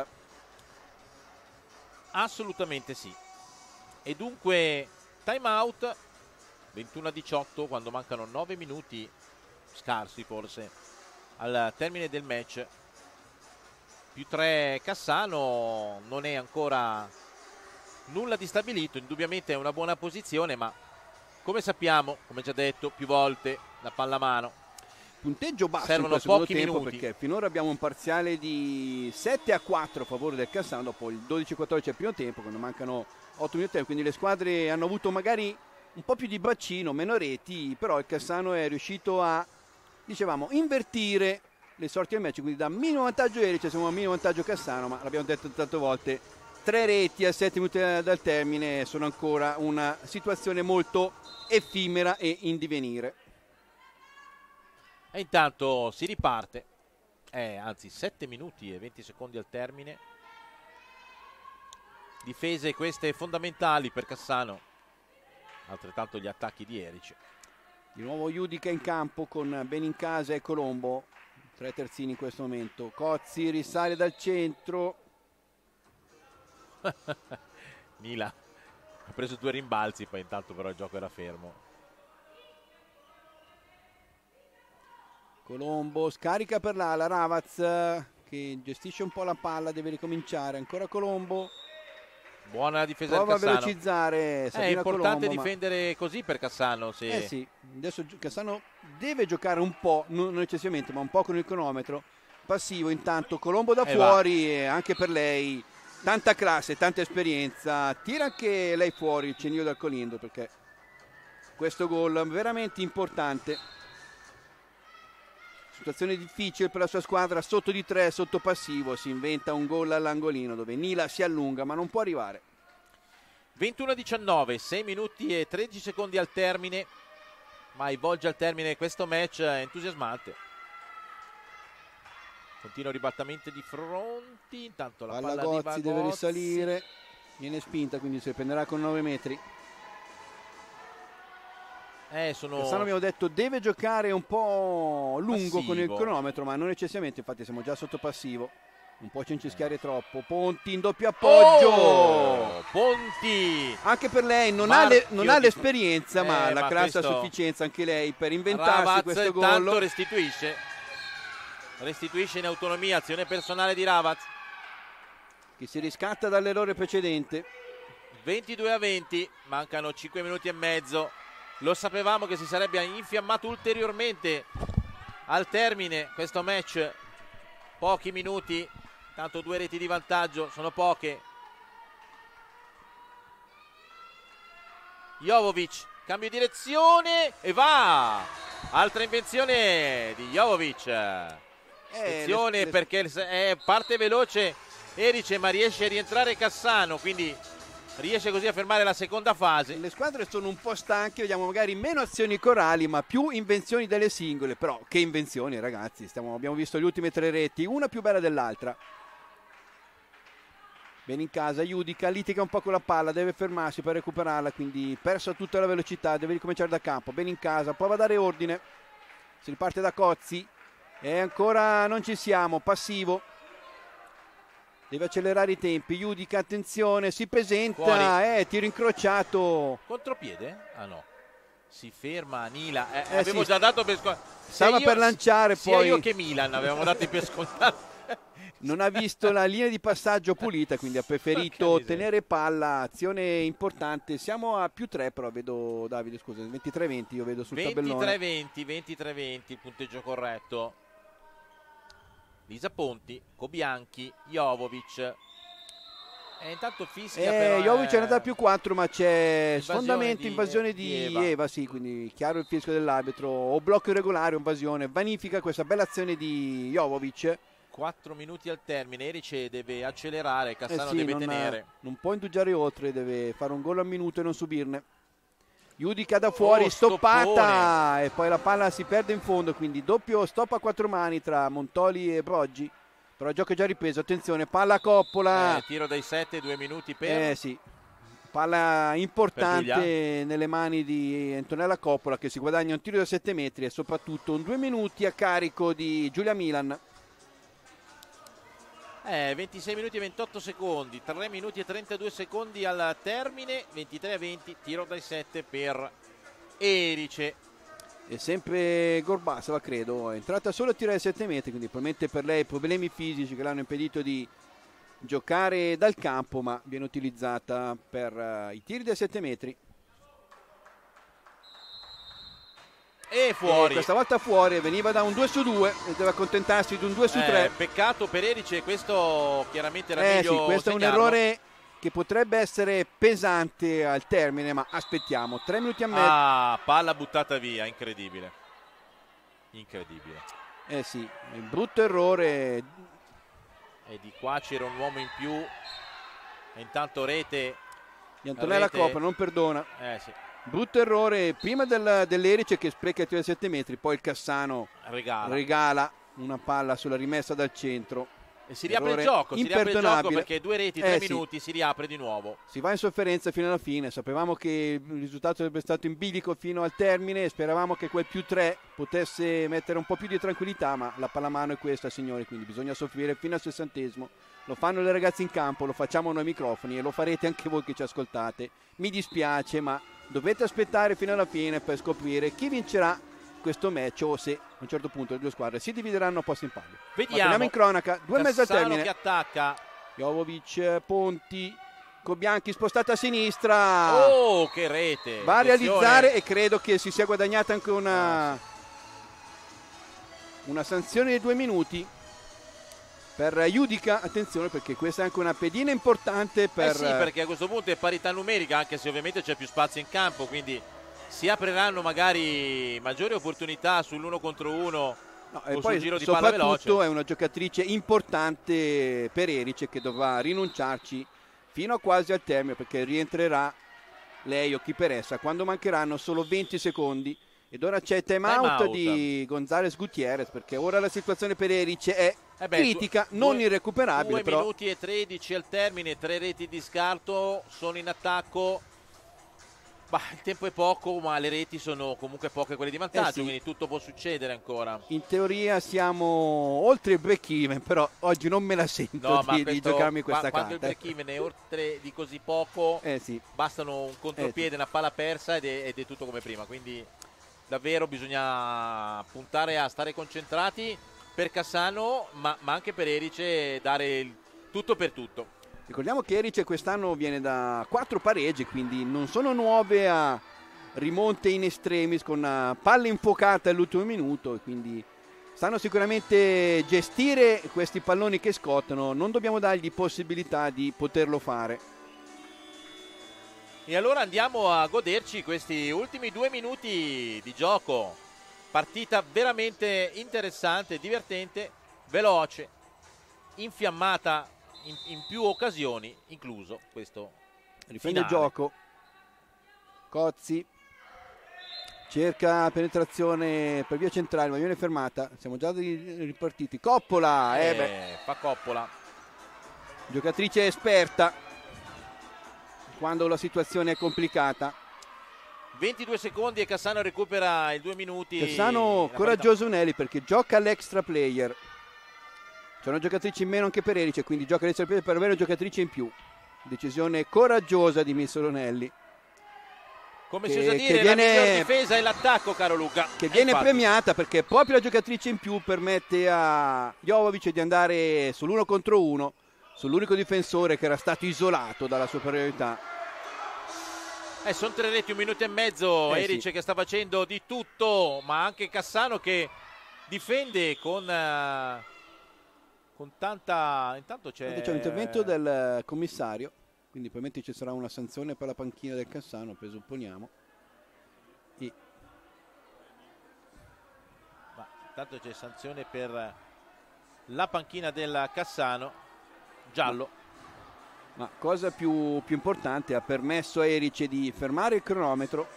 Assolutamente sì. E dunque time out 21-18 quando mancano 9 minuti scarsi forse al termine del match. +3 Cassano, non è ancora nulla di stabilito, indubbiamente è una buona posizione, ma come sappiamo, come già detto più volte, la pallamano punteggio basso servono in questo pochi tempo, minuti, perché finora abbiamo un parziale di 7-4 a favore del Cassano dopo il 12-14 al primo tempo, quando mancano 8 minuti, quindi le squadre hanno avuto magari un po' più di bacino, meno reti, però il Cassano è riuscito a, dicevamo, invertire le sorti del match, quindi da minimo vantaggio Erice siamo a minimo vantaggio Cassano, ma l'abbiamo detto tante volte, 3 reti a 7 minuti dal termine sono ancora una situazione molto effimera e in divenire. E intanto si riparte, anzi 7 minuti e 20 secondi al termine, difese queste fondamentali per Cassano, altrettanto gli attacchi di Erice. Di nuovo Judica in campo con Benincasa e Colombo, 3 terzini in questo momento. Cozzi risale dal centro. Nila ha preso 2 rimbalzi, poi intanto però il gioco era fermo. Colombo scarica per l'ala, Ravaz che gestisce un po' la palla, deve ricominciare, ancora Colombo. Buona difesa prova del Cassano. A velocizzare Sabina. È importante Colombo, difendere così per Cassano. Sì, adesso Cassano deve giocare un po', non eccessivamente, ma un po' con il cronometro. Passivo intanto, Colombo da fuori, e anche per lei tanta classe, tanta esperienza. Tira anche lei fuori il cenio dal Colindo, perché questo gol è veramente importante. Situazione difficile per la sua squadra, sotto di 3, sotto passivo, si inventa un gol all'angolino dove Nila si allunga ma non può arrivare. 21-19, 6 minuti e 13 secondi al termine, mai volge al termine questo match entusiasmante. Continua il ribaltamento di fronti, intanto la palla Gozzi arriva a deve Gozzi. risalire, viene spinta, quindi si prenderà con 9 metri. Cassano, abbiamo detto, deve giocare un po' lungo con il cronometro, ma non eccessivamente, infatti siamo già sotto passivo, non può cincischiare troppo. Ponti in doppio appoggio, Ponti anche per lei non ha l'esperienza, ma la classe a sufficienza anche lei per inventarsi Ravaz questo gol. Intanto restituisce in autonomia, azione personale di Ravaz che si riscatta dall'errore precedente. 22-20, mancano 5 minuti e mezzo. Lo sapevamo che si sarebbe infiammato ulteriormente al termine questo match. Pochi minuti, tanto 2 reti di vantaggio sono poche. Jovovic, cambio direzione e va! Altra invenzione di Jovovic. Attenzione perché parte veloce Erice, ma riesce a rientrare Cassano, quindi riesce così a fermare la seconda fase. Le squadre sono un po' stanche, vediamo magari meno azioni corali ma più invenzioni delle singole, però che invenzioni ragazzi, abbiamo visto le ultime 3 reti, una più bella dell'altra. Benincasa, Judica, litiga un po' con la palla, deve fermarsi per recuperarla, quindi persa tutta la velocità, deve ricominciare da campo. Benincasa prova a dare ordine, si riparte da Cozzi e ancora non ci siamo, passivo. Deve accelerare i tempi. Judica, attenzione, si presenta, tiro incrociato. Contropiede? Ah no. Si ferma Nila. Avevo già dato per scontato. Stava per lanciare sia poi. Io che Milan avevamo dato per scontato non ha visto la linea di passaggio pulita, quindi ha preferito tenere palla, azione importante. Siamo a +3, però vedo, Davide, scusa, 23-20, io vedo sul tabellone. 23-20, il punteggio corretto. Lisa Ponti, Cobianchi, Jovovic. E intanto fischia però Jovovic è andata a +4, ma c'è sfondamento, invasione di di Eva, sì, quindi chiaro il fischio dell'arbitro, o blocco irregolare o invasione, vanifica questa bella azione di Jovovic. 4 minuti al termine, Erice deve accelerare, Cassano sì, deve tenere. Non può indugiare oltre, deve fare un gol al minuto e non subirne. Judica da fuori, stoppata, e poi la palla si perde in fondo, quindi doppio stop a 4 mani tra Montoli e Broggi. Però il gioco è già ripreso, attenzione, palla a Coppola. Tiro dai 7, 2 minuti per... sì, palla importante nelle mani di Antonella Coppola, che si guadagna un tiro da 7 metri e soprattutto un 2 minuti a carico di Giulia Milan. 26 minuti e 28 secondi, 3 minuti e 32 secondi al termine, 23-20, tiro dai 7 per Erice. E sempre Gorbasova, credo, è entrata solo a tirare 7 metri, quindi probabilmente per lei problemi fisici che l'hanno impedito di giocare dal campo, ma viene utilizzata per i tiri da 7 metri. E fuori. Questa volta fuori, veniva da un 2-2 e deve accontentarsi di un 2-3. Peccato per Erice, questo chiaramente era meglio sì, questo segnarlo. È un errore che potrebbe essere pesante al termine, ma aspettiamo. 3 minuti e mezzo. Palla buttata via, incredibile. Sì, un brutto errore. E di qua c'era un uomo in più. E intanto rete di Antonella Coppola, non perdona. Sì. Brutto errore prima dell'Erice che spreca il tiro da 7 metri, poi il Cassano regala una palla sulla rimessa dal centro. E si riapre il gioco, perché 2 reti, 3 minuti, si riapre di nuovo. Si va in sofferenza fino alla fine, sapevamo che il risultato sarebbe stato in bilico fino al termine, speravamo che quel +3 potesse mettere un po' più di tranquillità, ma la pallamano è questa, signori, quindi bisogna soffrire fino al 60°. Lo fanno le ragazze in campo, lo facciamo noi ai microfoni e lo farete anche voi che ci ascoltate. Mi dispiace, ma dovete aspettare fino alla fine per scoprire chi vincerà questo match, o se a un certo punto le due squadre si divideranno a posto in palio. Vediamo in cronaca, 2 mezzi al termine. Che attacca. Jovovic, Ponti, Cobianchi spostata a sinistra. Oh, che rete! Va a realizzare e credo che si sia guadagnata anche una sanzione di 2 minuti per Judica. Attenzione, perché questa è anche una pedina importante per... sì, perché a questo punto è parità numerica, anche se ovviamente c'è più spazio in campo, quindi si apriranno magari maggiori opportunità sull'1 contro 1 e poi giro di palla veloce. Soprattutto è una giocatrice importante per Erice, che dovrà rinunciarci fino a quasi al termine, perché rientrerà lei o chi per essa quando mancheranno solo 20 secondi. Ed ora c'è time out di González Gutiérrez, perché ora la situazione per Erice è critica, non irrecuperabile. 2 minuti e 13 al termine, 3 reti di scarto, sono in attacco. Il tempo è poco, ma le reti sono comunque poche quelle di vantaggio, quindi tutto può succedere ancora. In teoria siamo oltre il break even, però oggi non me la sento di giocarmi questa carta. Quando il break even è oltre di così poco, bastano un contropiede, una palla persa ed è tutto come prima, quindi davvero bisogna puntare a stare concentrati per Cassano, ma anche per Erice, dare il tutto per tutto. Ricordiamo che Erice quest'anno viene da 4 pareggi, quindi non sono nuove a rimonte in estremis con palle infuocate all'ultimo minuto, e quindi sanno sicuramente gestire questi palloni che scottano. Non dobbiamo dargli possibilità di poterlo fare. E allora andiamo a goderci questi ultimi 2 minuti di gioco. Partita veramente interessante, divertente, veloce, infiammata in più occasioni, incluso questo riprende il gioco. Cozzi cerca penetrazione per via centrale, ma viene fermata. Siamo già ripartiti. Coppola fa Coppola, giocatrice esperta quando la situazione è complicata. 22 secondi e Cassano recupera i 2 minuti. Cassano coraggioso Unelli, perché gioca all'extra player. C'è una giocatrice in meno anche per Erice, quindi gioca all'extra player per avere una giocatrice in più. Decisione coraggiosa di Miss Lonelli. Come si usa dire, la miglior difesa è l'attacco, caro Luca. Che viene infatti premiata perché proprio la giocatrice in più permette a Jovovic di andare sull'1 contro 1, sull'unico difensore che era stato isolato dalla superiorità. Sono 3 reti, 1 minuto e mezzo. Eric sì, che sta facendo di tutto, ma anche Cassano che difende con tanta... Intanto c'è l'intervento del commissario, quindi probabilmente ci sarà una sanzione per la panchina del Cassano, presupponiamo. Ma intanto c'è sanzione per la panchina del Cassano, giallo. Ma cosa più importante, ha permesso a Erice di fermare il cronometro.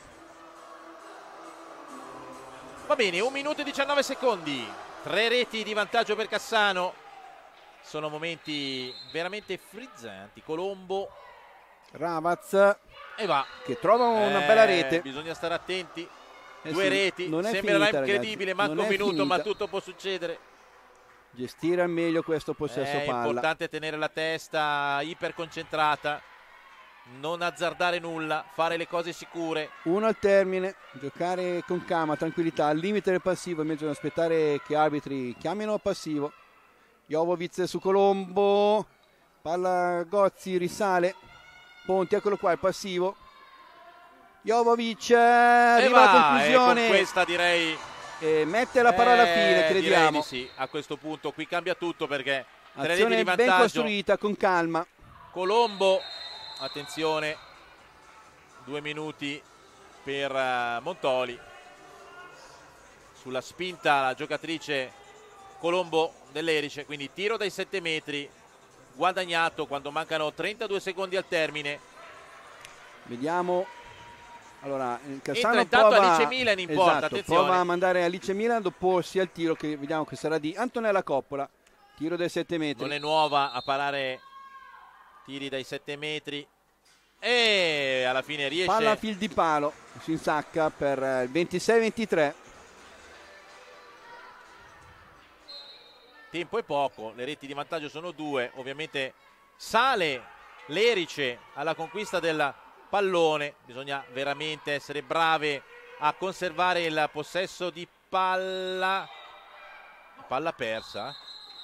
Va bene, 1 minuto e 19 secondi, 3 reti di vantaggio per Cassano. Sono momenti veramente frizzanti. Colombo, Ravaz e va, che trova una bella rete. Bisogna stare attenti. 2 sì, reti, non è sembrerà finita, incredibile, ragazzi. manca un minuto, ma tutto può succedere. Gestire al meglio questo possesso È palla. importante tenere la testa iperconcentrata, non azzardare nulla, fare le cose sicure. 1 al termine, giocare con calma, tranquillità, al limite del passivo invece di aspettare che arbitri chiamino a passivo. Jovovic su Colombo, palla Gozzi, risale, Ponti, eccolo qua il passivo. Jovovic arriva a conclusione. Con questa direi mette la parola fine, crediamo. Direi di sì, a questo punto qui cambia tutto perché 3 reti azione di vantaggio. ben costruita, con calma. Colombo, attenzione, 2 minuti per Montoli. Sulla spinta la giocatrice Colombo dell'Erice, quindi tiro dai 7 metri guadagnato quando mancano 32 secondi al termine. Vediamo. Allora, Cassano intanto prova, Alice Milan in porta, esatto, attenzione. prova a mandare Alice Milan, dopo sia il tiro che vediamo che sarà di Antonella Coppola, tiro dai 7 metri. Non è nuova a parare tiri dai 7 metri e alla fine riesce. Palla a fil di palo, si insacca per il 26-23. Tempo è poco, le reti di vantaggio sono 2, ovviamente sale l'Erice alla conquista del pallone, bisogna veramente essere brave a conservare il possesso di palla persa.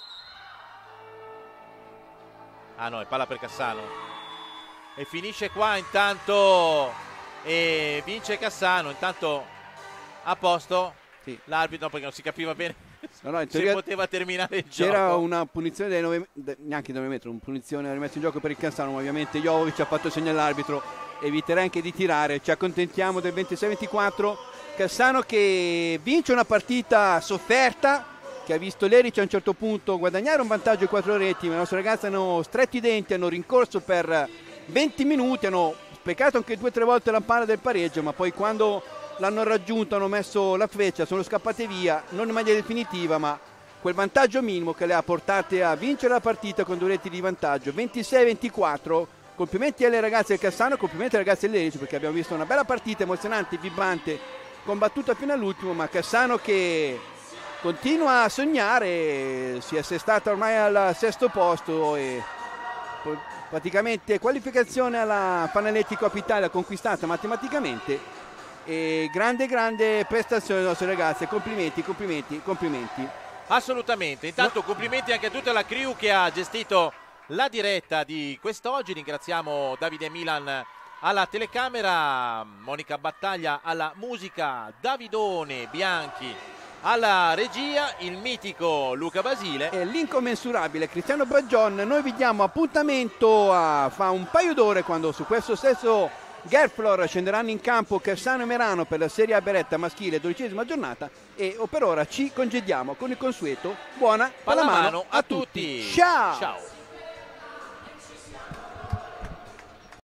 Ah no, è palla per Cassano e finisce qua intanto e vince Cassano. Intanto a posto sì. L'arbitro, perché non si capiva bene in se poteva terminare il gioco. C'era una punizione dai 9, neanche 9 metri, una punizione rimessa in gioco per il Cassano, ma ovviamente Jovovic ha fatto segno all'arbitro, eviterà anche di tirare. Ci accontentiamo del 26-24. Cassano che vince una partita sofferta, che ha visto l'Erice a un certo punto guadagnare un vantaggio di 4 reti, ma le nostre ragazze hanno stretto i denti, hanno rincorso per 20 minuti, hanno speccato anche 2 o 3 volte la palla del pareggio, ma poi quando l'hanno raggiunto hanno messo la freccia, sono scappate via, non in maniera definitiva, ma quel vantaggio minimo che le ha portate a vincere la partita con 2 reti di vantaggio. 26-24. Complimenti alle ragazze del Cassano, complimenti alle ragazze dell'Erice, perché abbiamo visto una bella partita emozionante, vibrante, combattuta fino all'ultimo, ma Cassano che continua a sognare, si è assestata ormai al 6° posto e praticamente qualificazione alla Fanaletti Coppa Italia conquistata matematicamente. E grande prestazione delle nostre ragazze, complimenti. Assolutamente, intanto complimenti anche a tutta la crew che ha gestito la diretta di quest'oggi. Ringraziamo Davide Milan alla telecamera, Monica Battaglia alla musica, Davidone Bianchi alla regia, il mitico Luca Basile e l'incommensurabile Cristiano Baggion. Noi vi diamo appuntamento fra un paio d'ore, quando su questo stesso Gerflor scenderanno in campo Cassano e Merano per la Serie A Beretta maschile, 12ª giornata, e per ora ci congediamo con il consueto buona pallamano a tutti. Ciao!